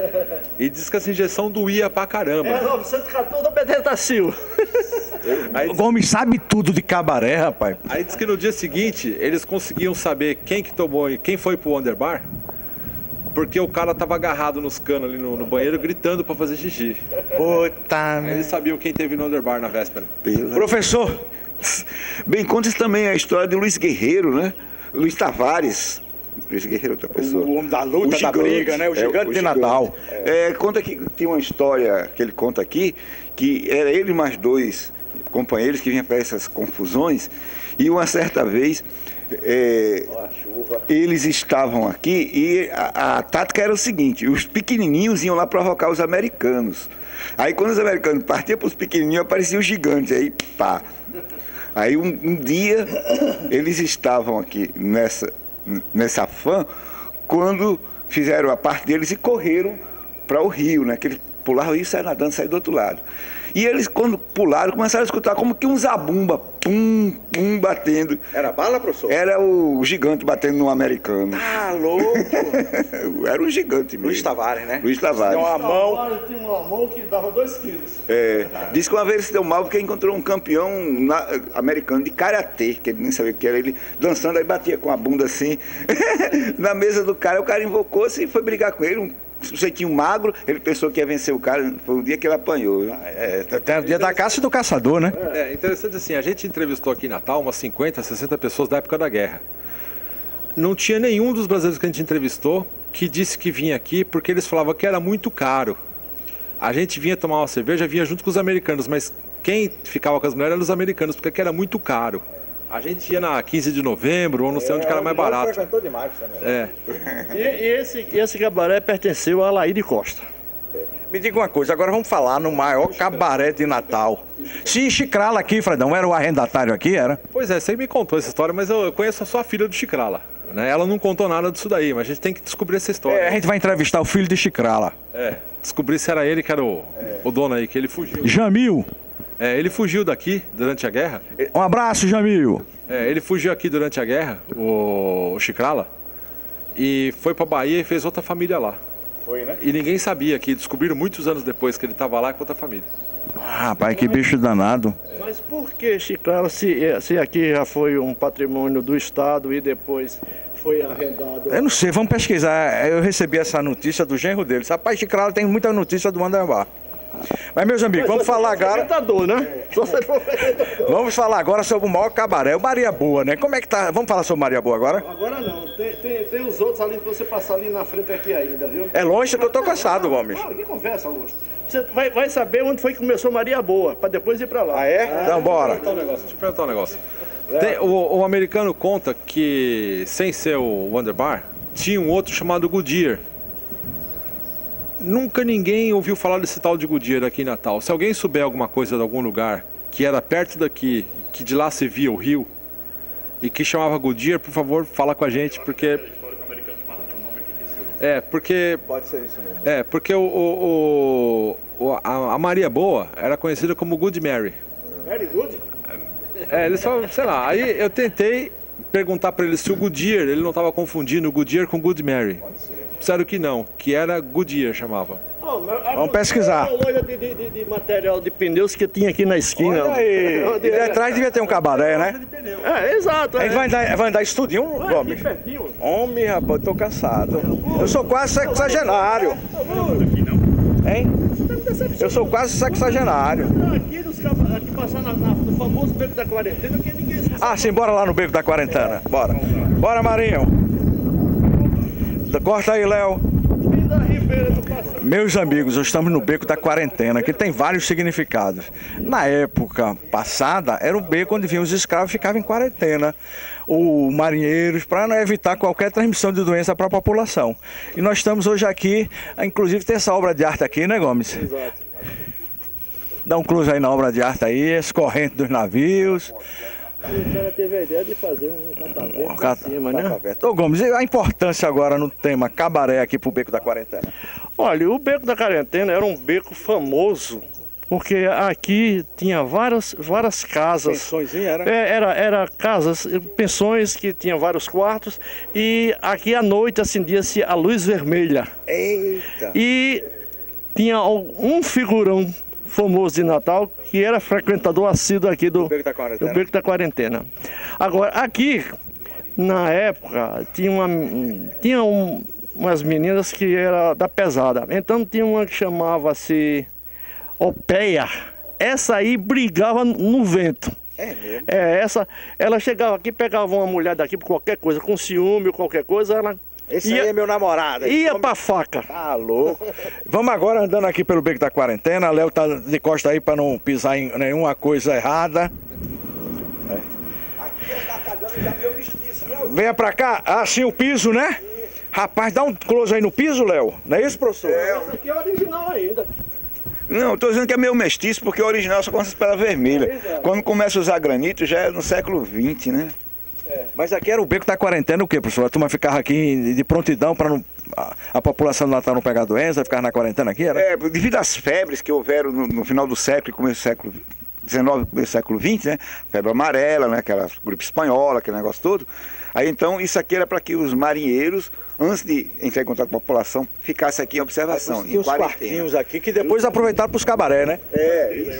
F: E diz que essa injeção doía pra caramba.
C: É novecentos e quatorze da Bedentacil.
F: Aí,
B: O Gomes sabe tudo de cabaré, rapaz.
F: aí diz que no dia seguinte eles conseguiam saber quem que tomou e quem foi pro Underbar, porque o cara tava agarrado nos canos ali no, no banheiro gritando pra fazer xixi.
B: Puta
F: Aí eles sabiam quem teve no Underbar na véspera.
B: Professor,
D: Bem, conta também a história de Luiz Guerreiro, né? Luiz Tavares. Luiz Guerreiro é outra pessoa.
B: o homem da luta,
D: O
B: da briga, né? O
D: é,
B: gigante de Natal.
D: É, conta que tem uma história que ele conta aqui, que era ele mais dois companheiros que vinham para essas confusões, e uma certa vez é, eles estavam aqui e a, a tática era o seguinte: os pequenininhos iam lá provocar os americanos. Aí quando os americanos partiam para os pequenininhos, apareciam os gigantes, aí pá. Aí um, um dia eles estavam aqui nessa, nessa fã, quando fizeram a parte deles e correram para o rio, né? Que eles pularam o rio, saíram nadando, saíram do outro lado. E eles, quando pularam, começaram a escutar como que um zabumba, pum, pum, batendo.
B: Era bala, professor?
D: Era o gigante batendo no americano.
B: Ah, louco.
D: Era um gigante mesmo.
B: Luiz Tavares, né?
D: Luiz Tavares.
B: Tem uma mão.
C: Agora tinha uma mão que dava dois quilos.
D: É, disse que uma vez ele se deu mal porque encontrou um campeão na- americano de karatê, que ele nem sabia o que era, ele dançando, aí batia com a bunda assim, na mesa do cara, o cara invocou-se e foi brigar com ele, um sujeitinho magro, ele pensou que ia vencer o cara, foi o dia que ele apanhou. Viu?
B: É, tem o dia da caça e do caçador, né?
F: É interessante assim, a gente entrevistou aqui em Natal umas cinquenta, sessenta pessoas da época da guerra. Não tinha nenhum dos brasileiros que a gente entrevistou que disse que vinha aqui porque eles falavam que era muito caro. A gente vinha tomar uma cerveja, vinha junto com os americanos, mas quem ficava com as mulheres eram os americanos, porque aqui era muito caro. A gente ia na quinze de novembro, ou não sei onde que era mais barato.
B: demais também.
F: É.
C: E, e esse, esse cabaré pertenceu a Laíde Costa.
B: Me diga uma coisa, agora vamos falar no maior cabaré de Natal. Se Chicrala aqui, Fredão, era o arrendatário aqui, era?
F: Pois é, você me contou essa história, mas eu conheço só a filha do Chicrala. Né? Ela não contou nada disso daí, mas a gente tem que descobrir essa história.
B: É, a gente vai entrevistar o filho de Chicrala.
F: É, descobrir se era ele que era o, o dono aí, que ele fugiu.
B: Jamil.
F: É, ele fugiu daqui durante a guerra.
B: Um abraço, Jamil.
F: É, ele fugiu aqui durante a guerra, o, o Chicrala, e foi pra Bahia e fez outra família lá.
B: Foi, né?
F: E ninguém sabia que descobriram muitos anos depois que ele estava lá com outra família.
B: Ah, rapaz, que bicho danado.
C: Mas por que Chicrala, se, se aqui já foi um patrimônio do Estado e depois foi arrendado?
B: Eu não sei, vamos pesquisar. Eu recebi essa notícia do genro dele. Rapaz, Chicrala tem muita notícia do Underbar. Mas, meus amigos, vamos falar agora.
C: Frequentador, né? Só você for frequentador.
B: Vamos falar agora sobre o maior cabaré, o Maria Boa, né? Como é que tá? Vamos falar sobre Maria Boa agora?
C: Agora não, tem, tem, tem os outros ali que você passar ali na frente aqui ainda, viu?
B: É longe que eu tô cansado, Gomes.
C: Não, que conversa, Augusto. Você vai, vai saber onde foi que começou Maria Boa, para depois ir para lá.
B: Ah, é? Então, bora.
F: Deixa eu perguntar um negócio. Deixa eu perguntar um negócio. Tem- o, o americano conta que, sem ser o Underbar, tinha um outro chamado Goodyear. Nunca ninguém ouviu falar desse tal de Goodyear aqui em Natal. Se alguém souber alguma coisa de algum lugar que era perto daqui, que de lá se via o rio, e que chamava Goodyear, por favor, fala com a gente, porque... É, porque...
B: Pode ser isso mesmo.
F: É, porque o, o, o- o- a, a Maria Boa era conhecida como Good Mary.
C: Very good.
F: É, eles só, sei lá, aí eu tentei perguntar pra ele se o Goodyear, ele não estava confundindo o Goodyear com Good Mary. disseram que não, que era Goodyear, chamava.
B: Vamos pesquisar.
C: A loja de, de, de material de pneus que tinha aqui na esquina.
B: Olha aí. E atrás devia ter um cabaré, né?
C: É, exato.
B: A gente vai andar, vai andar estudinho, Gomes? Homem, rapaz, eu tô cansado. Eu sou quase sexagenário. Hein? Eu sou quase sexagenário.
C: Aqui, nos, aqui passar na, na, no famoso Beco da Quarentena, que ninguém sabe.
B: Ah, sim, bora lá no Beco da Quarentena. Bora. Bora, Marinho. Corta aí, Léo. Meus amigos, nós estamos no Beco da Quarentena, que tem vários significados. Na época passada, era o beco onde vinham os escravos e ficavam em quarentena. Os marinheiros, para evitar qualquer transmissão de doença para a população. E nós estamos hoje aqui, inclusive tem essa obra de arte aqui, né, Gomes?
C: Exato.
B: Dá um close aí na obra de arte aí, as correntes dos navios.
C: O cara teve a ideia de fazer um catavento
B: Cat...
C: em cima, né?
B: Ô Gomes, e a importância agora no tema cabaré aqui para o Beco da Quarentena?
C: Olha, o Beco da Quarentena era um beco famoso, porque aqui tinha várias, várias casas.
B: Pensões, era?
C: É, era, era casas, pensões que tinham vários quartos, e aqui à noite acendia-se a luz vermelha.
B: Eita!
C: E tinha um figurão famoso de Natal, que era frequentador assíduo aqui do,
B: do Beco da Quarentena.
C: do Beco da Quarentena. Agora, aqui, na época, tinha, uma, tinha um, umas meninas que era da pesada. Então tinha uma que chamava-se Opeia. Essa aí brigava no vento.
B: É mesmo?
C: É, essa, ela chegava aqui, pegava uma mulher daqui por qualquer coisa, com ciúme ou qualquer coisa, ela...
B: Esse
C: ia,
B: aí é meu namorado.
C: Ia
B: Vamos...
C: pra faca.
B: Tá louco. Vamos agora andando aqui pelo Beco da Quarentena. Léo tá de costa aí para não pisar em nenhuma coisa errada. É. Aqui tá dando já meu mestiço, né? Venha pra cá. Ah, sim, o piso, né? Rapaz, dá um close aí no piso, Léo. Não é isso, professor?
C: É, essa aqui é original ainda.
D: Não, estou dizendo que é meio mestiço, porque o original só começa pela vermelha.
C: É,
D: quando começa a usar granito, já é no século vinte, né?
B: É. Mas aqui era o Beco da Quarentena o quê, professor? A turma ficava aqui de prontidão para a, a população do Natal não pegar doença, ficar na quarentena aqui, era?
D: É, devido às febres que houveram no, no final do século e começo do século dezenove, começo do século vinte, né? Febre amarela, né? Aquela gripe espanhola, aquele negócio todo. Aí então isso aqui era para que os marinheiros, antes de entrar em contato com a população, ficassem aqui em observação,
B: em
D: em
B: os
D: quarentena.
B: quartinhos aqui que depois aproveitaram para os cabaré, né?
D: É, isso.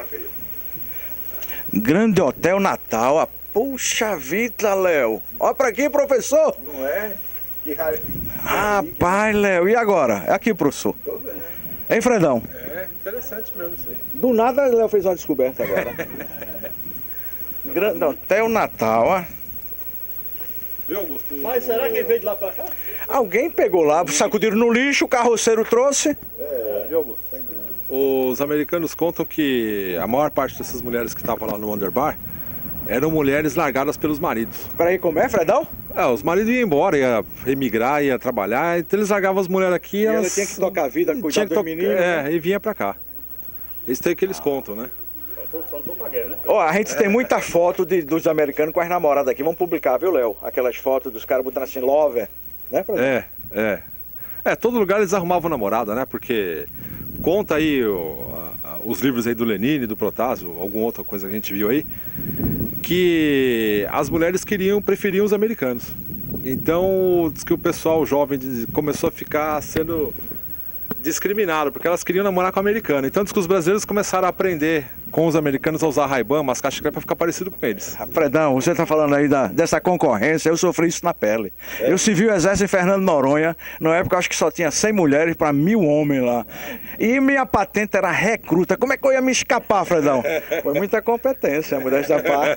B: Grande Hotel Natal. A... Puxa vida, Léo. Olha para aqui, professor.
D: Não é? Que ra...
B: Rapaz, Léo. E agora? É aqui, professor. Hein, Fredão?
F: É, interessante mesmo isso aí.
B: Do nada, Léo fez uma descoberta agora. Grande Hotel Natal, ó.
F: Viu, Augusto?
C: Mas será que ele veio de lá pra cá?
B: Alguém pegou lá, sacudiram no lixo, o carroceiro trouxe.
F: É, viu, Augusto? Os americanos contam que a maior parte dessas mulheres que estavam lá no Wonder Bar eram mulheres largadas pelos maridos.
B: Peraí, como é, Fredão?
F: É, os maridos iam embora, ia emigrar, ia trabalhar, então eles largavam as mulheres aqui e elas...
B: ela tinha que tocar a vida, cuidar
F: tinha que
B: dos
F: to...
B: meninos.
F: É,
B: né?
F: e vinha pra cá. Isso aí que eles contam, né?
B: Ó, a gente tem muita foto de, dos americanos com as namoradas aqui. Vamos publicar, viu, Léo? Aquelas fotos dos caras botando assim, lover. Né, Fredão?
F: É, é. É, todo lugar eles arrumavam namorada, né? Porque conta aí o, a, a, os livros aí do Lenine, do Protásio, alguma outra coisa que a gente viu aí, que as mulheres queriam, preferiam os americanos. Então, diz que o pessoal jovem começou a ficar sendo discriminado, porque elas queriam namorar com o americano. Então, diz que os brasileiros começaram a aprender com os americanos a usar Ray-Ban, mascar chiclete para ficar parecido com eles.
B: Fredão, você está falando aí da, dessa concorrência, eu sofri isso na pele. É. Eu servi o exército em Fernando Noronha, na época eu acho que só tinha cem mulheres para mil homens lá. E minha patente era recruta. Como é que eu ia me escapar, Fredão? Foi muita competência, modéstia da parte.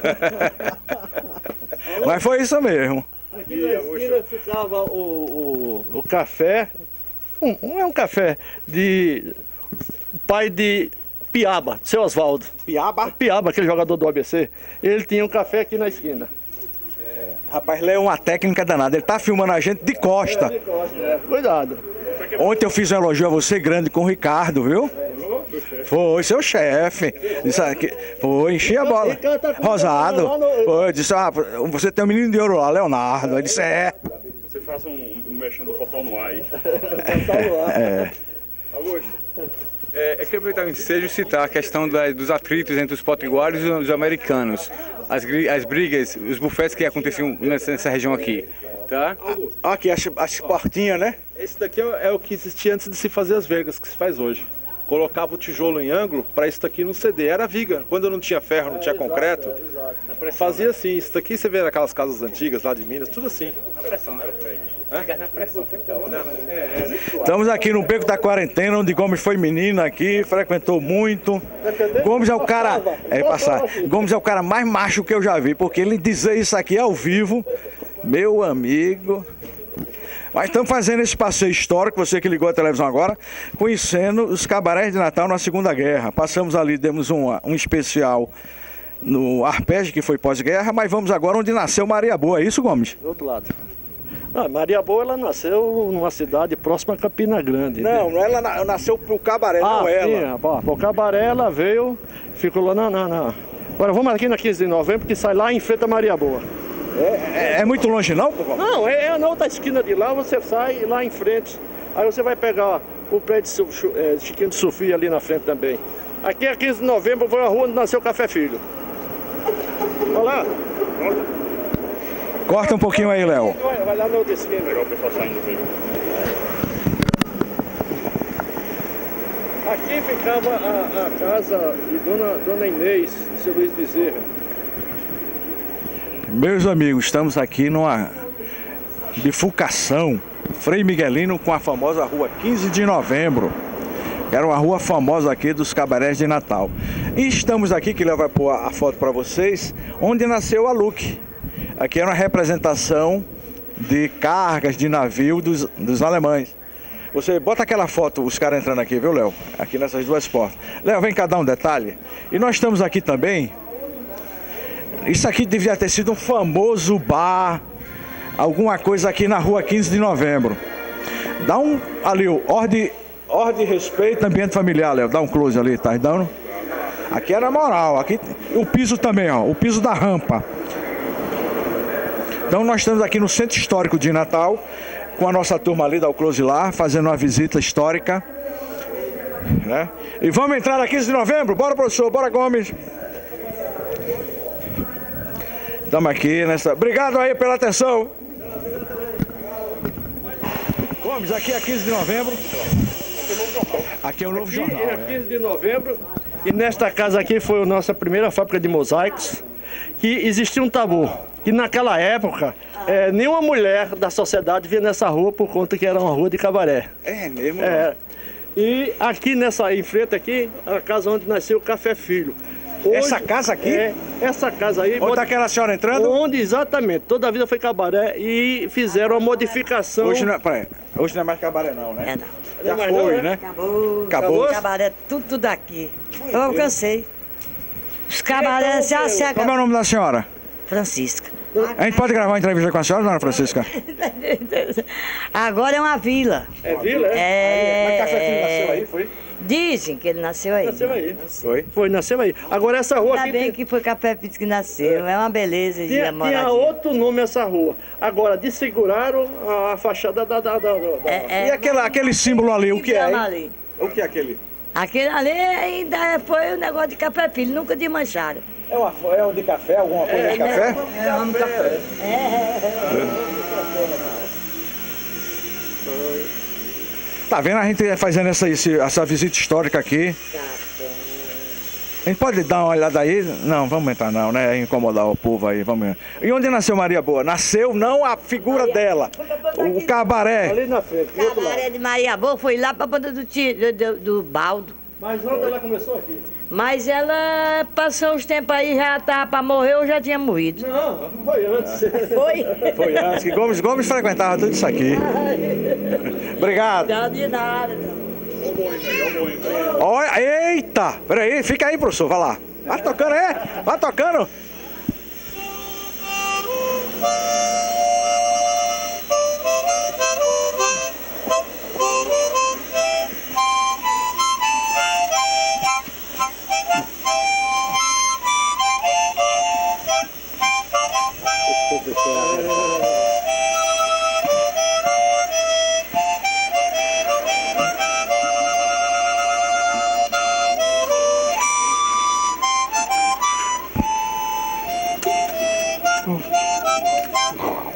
B: Mas foi isso mesmo.
C: Aqui na esquina ficava o, o, o café, um, um, é um café de pai de Piaba, seu Oswaldo.
B: Piaba?
C: Piaba, aquele jogador do A B C. Ele tinha um café aqui na esquina.
B: É. Rapaz, ele é uma técnica danada. Ele tá filmando a gente de costa.
C: É, de costa, é. Cuidado.
B: Ontem eu fiz um elogio a você grande com o Ricardo, viu? Foi, seu chefe. Disse aqui, foi, enchi a bola. Rosado. Foi, disse, ah, você tem um menino de ouro lá, Leonardo. Ele disse, é.
G: Você faça um, um mexendo do Portal no ar aí.
B: É.
G: Augusto.
H: É, é que aproveitar o ensejo citar a questão da, dos atritos entre os potiguares e os americanos. As, as brigas, os bufetes que aconteciam nessa, nessa região aqui. Tá?
B: Aqui, as, as portinhas, né?
F: Esse daqui é, é o que existia antes de se fazer as vergas, que se faz hoje. Colocava o tijolo em ângulo para isso daqui não ceder. Era viga. Quando não tinha ferro, não tinha
C: É,
F: concreto,
C: exato, é, exato.
F: fazia assim. Isso daqui você vê naquelas casas antigas lá de Minas, tudo assim.
H: Na pressão, né? Fica na pressão.
B: Estamos aqui no Beco da Quarentena, onde Gomes foi menino aqui, frequentou muito. Gomes é o cara. É, passar. Gomes é o cara mais macho que eu já vi, porque ele dizer isso aqui ao vivo, meu amigo. Mas estamos fazendo esse passeio histórico, você que ligou a televisão agora, conhecendo os cabarés de Natal na Segunda Guerra. Passamos ali, demos um, um especial no Arpege, que foi pós-guerra, mas vamos agora onde nasceu Maria Boa, é isso, Gomes?
C: Do outro lado. Ah, Maria Boa, ela nasceu numa cidade próxima a Campina Grande.
B: Não, não ela na- nasceu pro cabaré,
C: Ah,
B: não
C: sim,
B: ela.
C: rapaz. O cabaré, ela veio, ficou lá na, na, na... Agora vamos aqui na quinze de novembro, que sai lá em frente a Maria Boa.
B: É, é muito longe não, pô?
C: Não, é, é na outra esquina de lá, você sai lá em frente. Aí você vai pegar o prédio Su- Chu- é, Chiquinho de Sofia ali na frente também. Aqui é quinze de novembro, foi a rua onde nasceu o Café Filho. Olha lá.
B: Corta um pouquinho aí, Léo.
C: Vai, vai lá na outra esquina.
G: Legal o pessoal saindo aqui.
C: Aqui ficava a, a casa de Dona, Dona Inês, de seu Luiz Bezerra.
B: Meus amigos, estamos aqui numa bifurcação Frei Miguelino com a famosa rua quinze de novembro. Que era uma rua famosa aqui dos cabarés de Natal. E estamos aqui, que Léo vai pôr a foto para vocês, onde nasceu a Luque. Aqui era uma representação de cargas de navio dos, dos alemães. Você bota aquela foto, os caras entrando aqui, viu, Léo? Aqui nessas duas portas. Léo, vem cá dar um detalhe. E nós estamos aqui também. Isso aqui devia ter sido um famoso bar, alguma coisa aqui na rua quinze de novembro. Dá um ali, o ordem, ordem e respeito, ambiente familiar, Léo. Dá um close ali, tá dando? Aqui era moral. Aqui o piso também, ó. O piso da rampa. Então nós estamos aqui no Centro Histórico de Natal, com a nossa turma ali da Close lá, fazendo uma visita histórica, né? E vamos entrar na quinze de novembro? Bora, professor, bora, Gomes. Estamos aqui nessa... Obrigado aí pela atenção. Gomes, aqui é quinze de novembro. Aqui é o novo jornal.
C: Aqui é quinze de novembro. E nesta casa aqui foi a nossa primeira fábrica de mosaicos, que existia um tabu. Que naquela época, é, nenhuma mulher da sociedade via nessa rua por conta que era uma rua de cabaré.
B: É mesmo?
C: É. E aqui nessa, em frente aqui, a casa onde nasceu o Café Filho. Hoje,
B: Essa casa aqui?
C: É, essa casa aí.
B: Onde está aquela senhora entrando?
C: Onde exatamente, toda a vida foi cabaré e fizeram a modificação.
B: Hoje não é, peraí, hoje não é mais cabaré não, né?
I: É, não.
B: Já
C: Não é mais
B: foi,
C: não,
B: né?
I: Acabou.
B: Acabou?
I: Cabaré, tudo, tudo aqui. Eu cansei. Os cabarés já se
B: Como é o
I: acabaram.
B: nome da senhora?
I: Francisca.
B: A gente pode gravar uma entrevista com a senhora, dona Francisca?
I: Agora é uma vila.
C: É vila, é?
I: É.
B: Mas Café Filho nasceu aí, foi?
I: Dizem que ele nasceu aí.
C: Nasceu aí.
B: Foi.
C: Foi, nasceu aí. Agora essa rua
I: Ainda
C: aqui
I: bem
C: tem,
I: que foi Café Filho que nasceu. É uma beleza de
C: tinha,
I: moradia.
C: tinha outro nome essa rua. Agora, desfiguraram a fachada da... da, da, da-
I: É,
B: E aquele, aquele símbolo ali, o que é?
I: chama
B: Hein?
I: ali.
B: O que é aquele?
I: Aquele ali ainda foi o negócio de Café Filho, nunca desmancharam.
B: É, uma, é um de café, alguma coisa de café?
I: É, vamos café.
B: Tá vendo a gente fazendo essa, esse- essa visita histórica aqui? A gente pode dar uma olhada aí? Não, vamos entrar não, né? Incomodar o povo aí, vamos. E onde nasceu Maria Boa? Nasceu não a figura dela, o cabaré.
C: Ali na frente, do outro lado.
I: Cabaré de Maria Boa foi lá para ponta do, ti- do, do, do baldo.
C: Mas onde ela começou aqui?
I: Mas ela passou uns tempos aí, já estava para morrer ou já tinha morrido.
C: Não, foi antes.
I: Foi?
B: Foi antes que Gomes, Gomes frequentava tudo isso aqui. Obrigado.
I: Não de nada, não.
B: Olha, eita! Peraí, fica aí, professor, vai lá. Vai tocando, é? Vai tocando.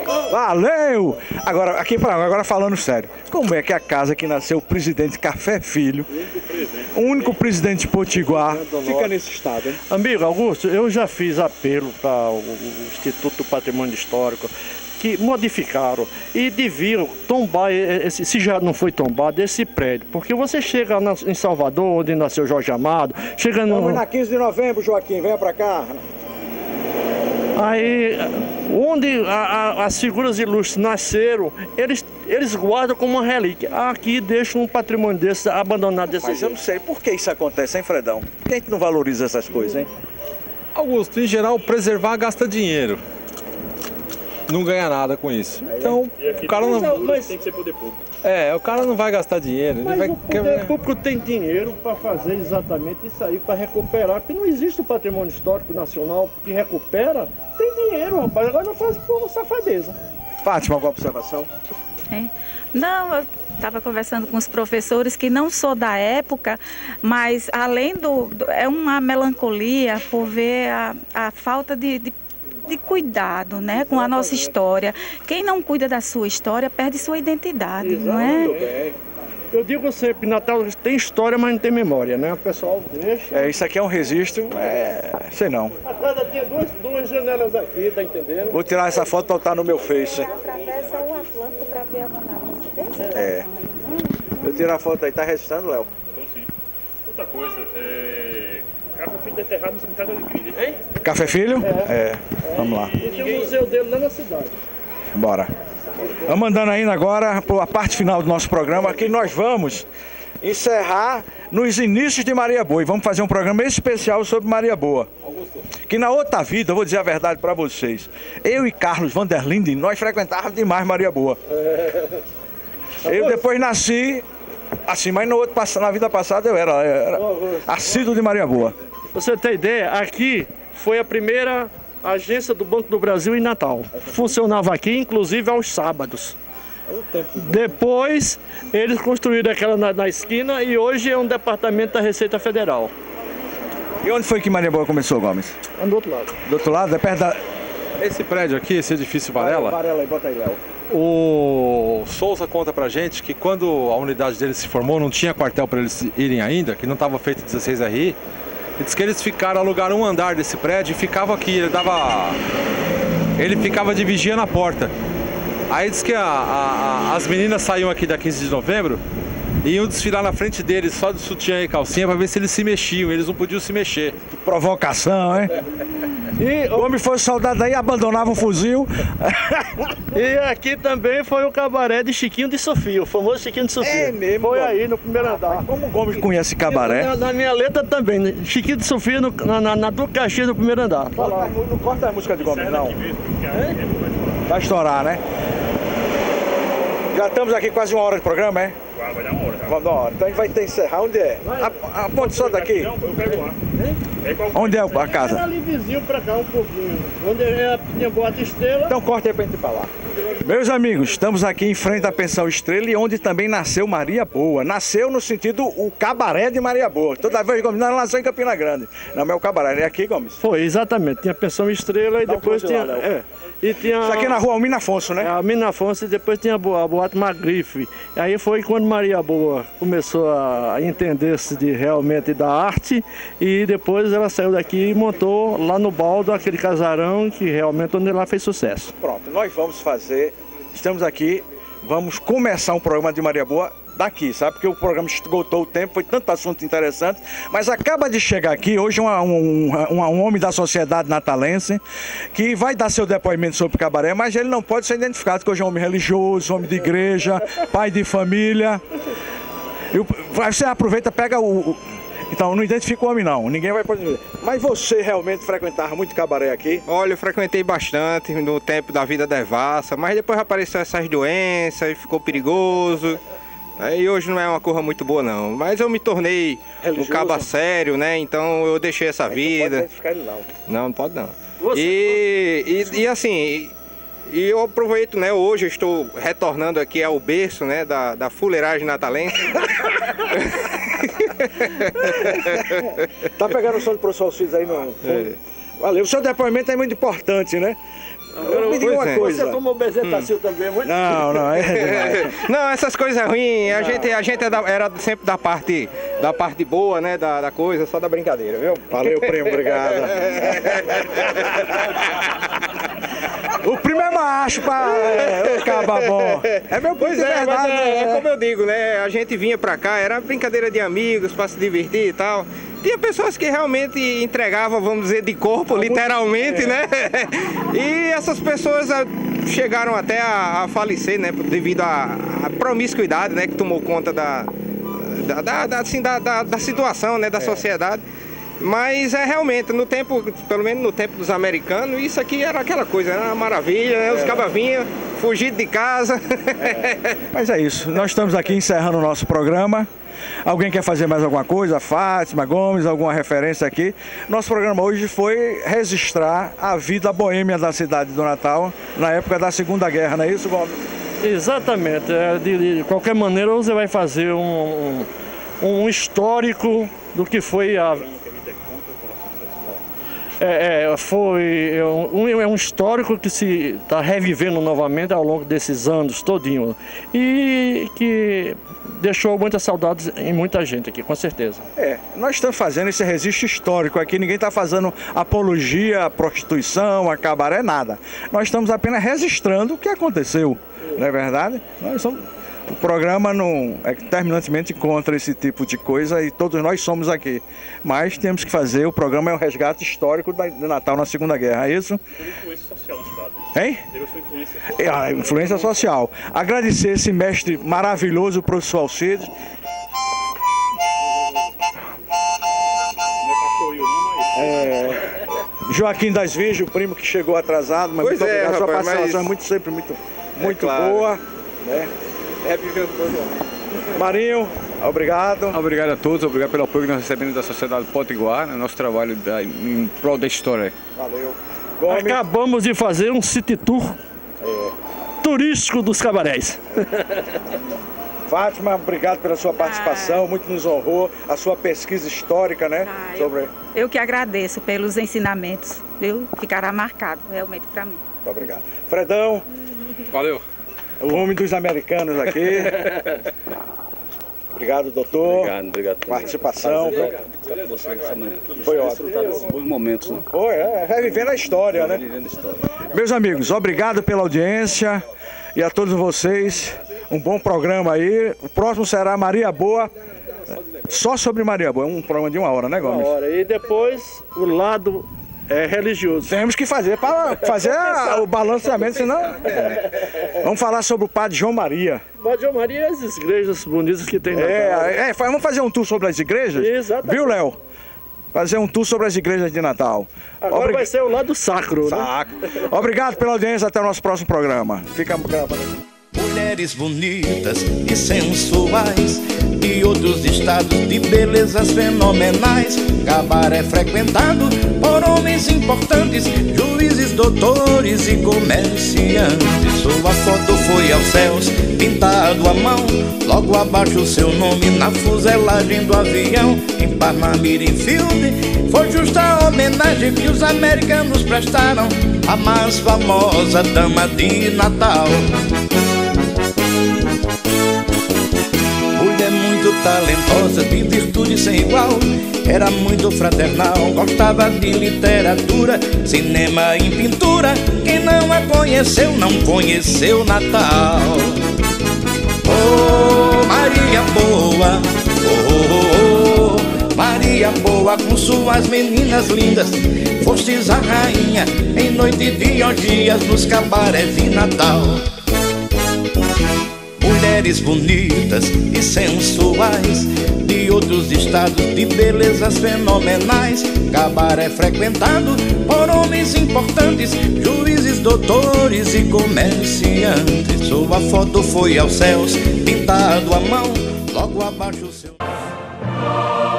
B: Valeu! Agora, aqui pra, agora falando sério, como é que a casa que nasceu o presidente Café Filho, o único presidente potiguar, fica nesse estado, hein?
C: Amigo Augusto, eu já fiz apelo para o, o Instituto do Patrimônio Histórico, que modificaram e deviam tombar, esse, se já não foi tombado, esse prédio. Porque você chega na, em Salvador, onde nasceu Jorge Amado, chega no...
B: Vamos na quinze de novembro, Joaquim, venha pra cá.
C: Aí, onde a, a, as figuras ilustres nasceram, eles, eles guardam como uma relíquia. Aqui deixam um patrimônio desse abandonado desse
B: Mas eu não sei, por que isso acontece, hein, Fredão? Por que a gente não valoriza essas coisas, hein?
F: Augusto, em geral, preservar gasta dinheiro. Não ganha nada com isso. Então, o cara não...
G: Mas tem que ser poder público.
F: É, o cara não vai gastar dinheiro. Ele
C: Mas
F: vai...
C: o poder público tem dinheiro para fazer exatamente isso aí, para recuperar. Porque não existe o patrimônio histórico nacional que recupera. Tem dinheiro, rapaz. Agora não faz por safadeza.
B: Fátima, alguma observação?
E: É. Não, eu estava conversando com os professores que não sou da época, mas além do... do é uma melancolia por ver a, a falta de, de de cuidado, né, com a nossa história. Quem não cuida da sua história perde sua identidade, não é?
C: Eu digo sempre, Natal tem história, mas não tem memória, né? O pessoal deixa...
B: É, isso aqui é um registro, é... sei não.
C: A casa tinha duas, duas janelas aqui, tá entendendo?
B: Vou tirar essa foto e botar no meu Face.
E: Atravessa o Atlântico para ver a Mona Lisa.
B: É. Eu tiro a foto aí, tá registrando, Léo?
G: Então sim. Outra coisa, é... Café Filho enterrado no cemitério da Alegria. Hein?
B: Café Filho? É. é. Vamos lá.
C: E tem o museu dele lá na cidade.
B: Bora. Vamos andando ainda agora para a parte final do nosso programa, que nós vamos encerrar nos inícios de Maria Boa. E vamos fazer um programa especial sobre Maria Boa. Que na outra vida, eu vou dizer a verdade para vocês, eu e Carlos Vanderlinden, nós frequentávamos demais Maria Boa. Eu depois nasci, assim, mas no outro, na vida passada eu era, eu era assíduo de Maria Boa.
C: Você tem ideia? Aqui foi a primeira agência do Banco do Brasil em Natal. Funcionava aqui, inclusive aos sábados. Depois, eles construíram aquela na, na esquina e hoje é um departamento da Receita Federal.
B: E onde foi que Maria Boa começou, Gomes?
C: Do outro lado.
B: Do outro lado? É perto da...
F: Esse prédio aqui, esse edifício Varela,
B: Varela aí, bota aí, Léo.
F: o Souza conta pra gente que quando a unidade dele se formou, não tinha quartel para eles irem ainda, que não estava feito dezesseis R I. Ele disse que eles ficaram, alugaram um andar desse prédio e ficavam aqui, ele dava... Ele ficava de vigia na porta. Aí diz que a, a, a, as meninas saíam aqui da quinze de novembro e iam desfilar na frente deles só de sutiã e calcinha para ver se eles se mexiam, eles não podiam se mexer.
B: Provocação, hein? E o homem foi soldado aí, abandonava o fuzil.
C: E aqui também foi o cabaré de Chiquinho de Sofia, o famoso Chiquinho de Sofia.
B: É mesmo?
C: Foi aí no primeiro andar.
B: Como o Gomes conhece cabaré?
C: Na, na minha letra também, né? Chiquinho de Sofia no, na, na, na Duque Caxias no primeiro andar.
B: Não, não corta a música de Gomes, não. Vai estourar, né? Já estamos aqui quase uma hora de programa, é?
G: Vai dar uma hora.
B: Vamos dar uma hora. Então a gente vai ter que encerrar. Onde é? A, a ponte só daqui?
G: Não, eu pego lá.
B: Onde é a
C: Era
B: casa?
C: ali vizinho pra cá um pouquinho. Onde é, tinha Boate Estrela.
B: Então corta aí pra gente ir pra lá. Meus amigos, estamos aqui em frente à Pensão Estrela e onde também nasceu Maria Boa. Nasceu no sentido o cabaré de Maria Boa. Toda vez que Gomes não nasceu em Campina Grande. Não, mas é o cabaré. É aqui, Gomes?
C: Foi, exatamente. Tinha Pensão Estrela e
B: Dá um
C: depois
B: close
C: tinha...
B: lá, Léo.
C: é, e tinha...
B: Isso aqui é na rua Almina Afonso, né?
C: É, a Mina Afonso e depois tinha a Boa- a Boate Magrife. Aí foi quando Maria Boa começou a entender-se de, realmente da arte e depois ela saiu daqui e montou lá no baldo aquele casarão que realmente onde ela fez sucesso.
B: Pronto, nós vamos fazer, estamos aqui, vamos começar um programa de Maria Boa daqui, sabe? Porque o programa esgotou o tempo, foi tanto assunto interessante, mas acaba de chegar aqui hoje uma, um, um, um homem da sociedade natalense que vai dar seu depoimento sobre o cabaré, mas ele não pode ser identificado, porque hoje é um homem religioso, homem de igreja, pai de família. E o- você aproveita, pega o... o- Então, não identifica o homem não, ninguém vai poder dizer. Mas você realmente frequentava muito cabaré aqui?
J: Olha, eu frequentei bastante no tempo da vida devassa, mas depois apareceu essas doenças e ficou perigoso. Aí hoje não é uma coisa muito boa não, mas eu me tornei
B: Religioso?
J: um caba sério, né? Então eu deixei essa
B: Não pode
J: vida.
B: identificar ele não.
J: Não, não pode não.
C: Você-
J: E, e, e assim, e, e eu aproveito, né? Hoje eu estou retornando aqui ao berço, né? Da, da fuleiragem natalense.
B: Tá pegando o som do professor Alcides aí, não?
J: É.
B: Valeu. O seu depoimento é muito importante, né?
C: Eu me diga uma coisa. Você tomou bezetacil hum. também, muito?
J: Não, não, é demais. Não, essas coisas ruins, a gente, a gente era sempre da parte, da parte boa, né, da, da coisa, só da brincadeira, viu?
B: Valeu, primo, obrigado. O primo é macho, pá, é, acaba bom. É meu
J: pois é, verdade, mas é, é como eu digo, né, a gente vinha pra cá, era brincadeira de amigos, pra se divertir e tal. Tinha pessoas que realmente entregavam, vamos dizer, de corpo, literalmente, é. né? E essas pessoas chegaram até a, a falecer, né? Devido à, à promiscuidade, né? Que tomou conta da, da, da, da, assim, da, da, da situação, né? Da é. sociedade. Mas é realmente, no tempo, pelo menos no tempo dos americanos, isso aqui era aquela coisa, era uma maravilha, né? Os é. cabas vinham, fugidos de casa.
B: É. Mas é isso, nós estamos aqui encerrando o nosso programa. Alguém quer fazer mais alguma coisa? Fátima Gomes, alguma referência aqui? Nosso programa hoje foi registrar a vida boêmia da cidade do Natal na época da Segunda Guerra, não é isso, Gomes?
C: Exatamente. De, de qualquer maneira, você vai fazer um, um, um histórico do que foi a... É, é, foi é um, é um histórico que se está revivendo novamente ao longo desses anos todinho e que deixou muitas saudades em muita gente aqui, com certeza.
B: É, nós estamos fazendo esse registro histórico aqui, ninguém está fazendo apologia à prostituição, a cabaré, nada. Nós estamos apenas registrando o que aconteceu, não é verdade? Nós somos... O programa não é terminantemente contra esse tipo de coisa e todos nós somos aqui. Mas temos que fazer, o programa é o resgate histórico do Natal na Segunda Guerra, é isso?
G: Teve influência social na cidade.
B: Hein?
G: Teve sua influência social.
B: É, a influência social. Agradecer esse mestre maravilhoso, o professor Alcides. É, Joaquim das Virgens, o primo que chegou atrasado, mas
J: pois
B: muito
J: é,
B: obrigado.
J: Rapaz,
B: sua participação
J: mas...
B: é muito, sempre muito, muito
J: é claro.
B: boa. Né?
J: É,
B: Marinho, obrigado.
H: Obrigado a todos, obrigado pelo apoio que nós recebemos da Sociedade Potiguar, no nosso trabalho da, em prol da história.
B: Valeu.
C: Gomes. Acabamos de fazer um city tour é. turístico dos cabarés.
B: Fátima, obrigado pela sua participação, ah. muito nos honrou, a sua pesquisa histórica, né?
E: Ah,
B: sobre...
E: eu, eu que agradeço pelos ensinamentos, viu? Ficará marcado realmente para mim.
B: Muito obrigado. Fredão.
F: Valeu.
B: O homem dos americanos aqui. Obrigado, doutor.
K: Obrigado, obrigado.
B: Participação.
K: Obrigado por você essa manhã.
B: Foi ótimo.
K: Bons momentos, né?
B: Foi, é, revivendo a história, né?
K: Revivendo a história.
B: Meus amigos, obrigado pela audiência e a todos vocês. Um bom programa aí. O próximo será Maria Boa. Só sobre Maria Boa. É um programa de uma hora, né, Gomes?
C: Uma hora. E depois o lado... É religioso.
B: Temos que fazer para fazer a, o balanceamento, senão... É. Vamos falar sobre o Padre João Maria.
C: O Padre João Maria e as igrejas bonitas que tem na
B: é, é, vamos fazer um tour sobre as igrejas?
C: Exatamente.
B: Viu, Léo? Fazer um tour sobre as igrejas de Natal.
C: Agora Obrig... vai ser o lado sacro,
B: Sacro. Né? Obrigado pela audiência, até o nosso próximo programa. Fica gravando.
A: Mulheres bonitas e sensuais, de outros estados de belezas fenomenais. Cabaré frequentado por homens importantes, juízes, doutores e comerciantes. Sua foto foi aos céus, pintado à mão, logo abaixo o seu nome na fuselagem do avião. Em Parnamirim Field foi justa a homenagem que os americanos prestaram à mais famosa dama de Natal. Mulher muito talentosa, de virtude sem igual, era muito fraternal, gostava de literatura, cinema e pintura. Quem não a conheceu, não conheceu Natal. Oh, Maria Boa, oh, oh, oh, Maria Boa, com suas meninas lindas, fostes a rainha em noite de orgias nos cabarés de Natal. Mulheres bonitas e sensuais, de outros estados de belezas fenomenais. Cabaré frequentado por homens importantes, juízes, doutores e comerciantes. Sua foto foi aos céus, pintado à mão, logo abaixo o seu...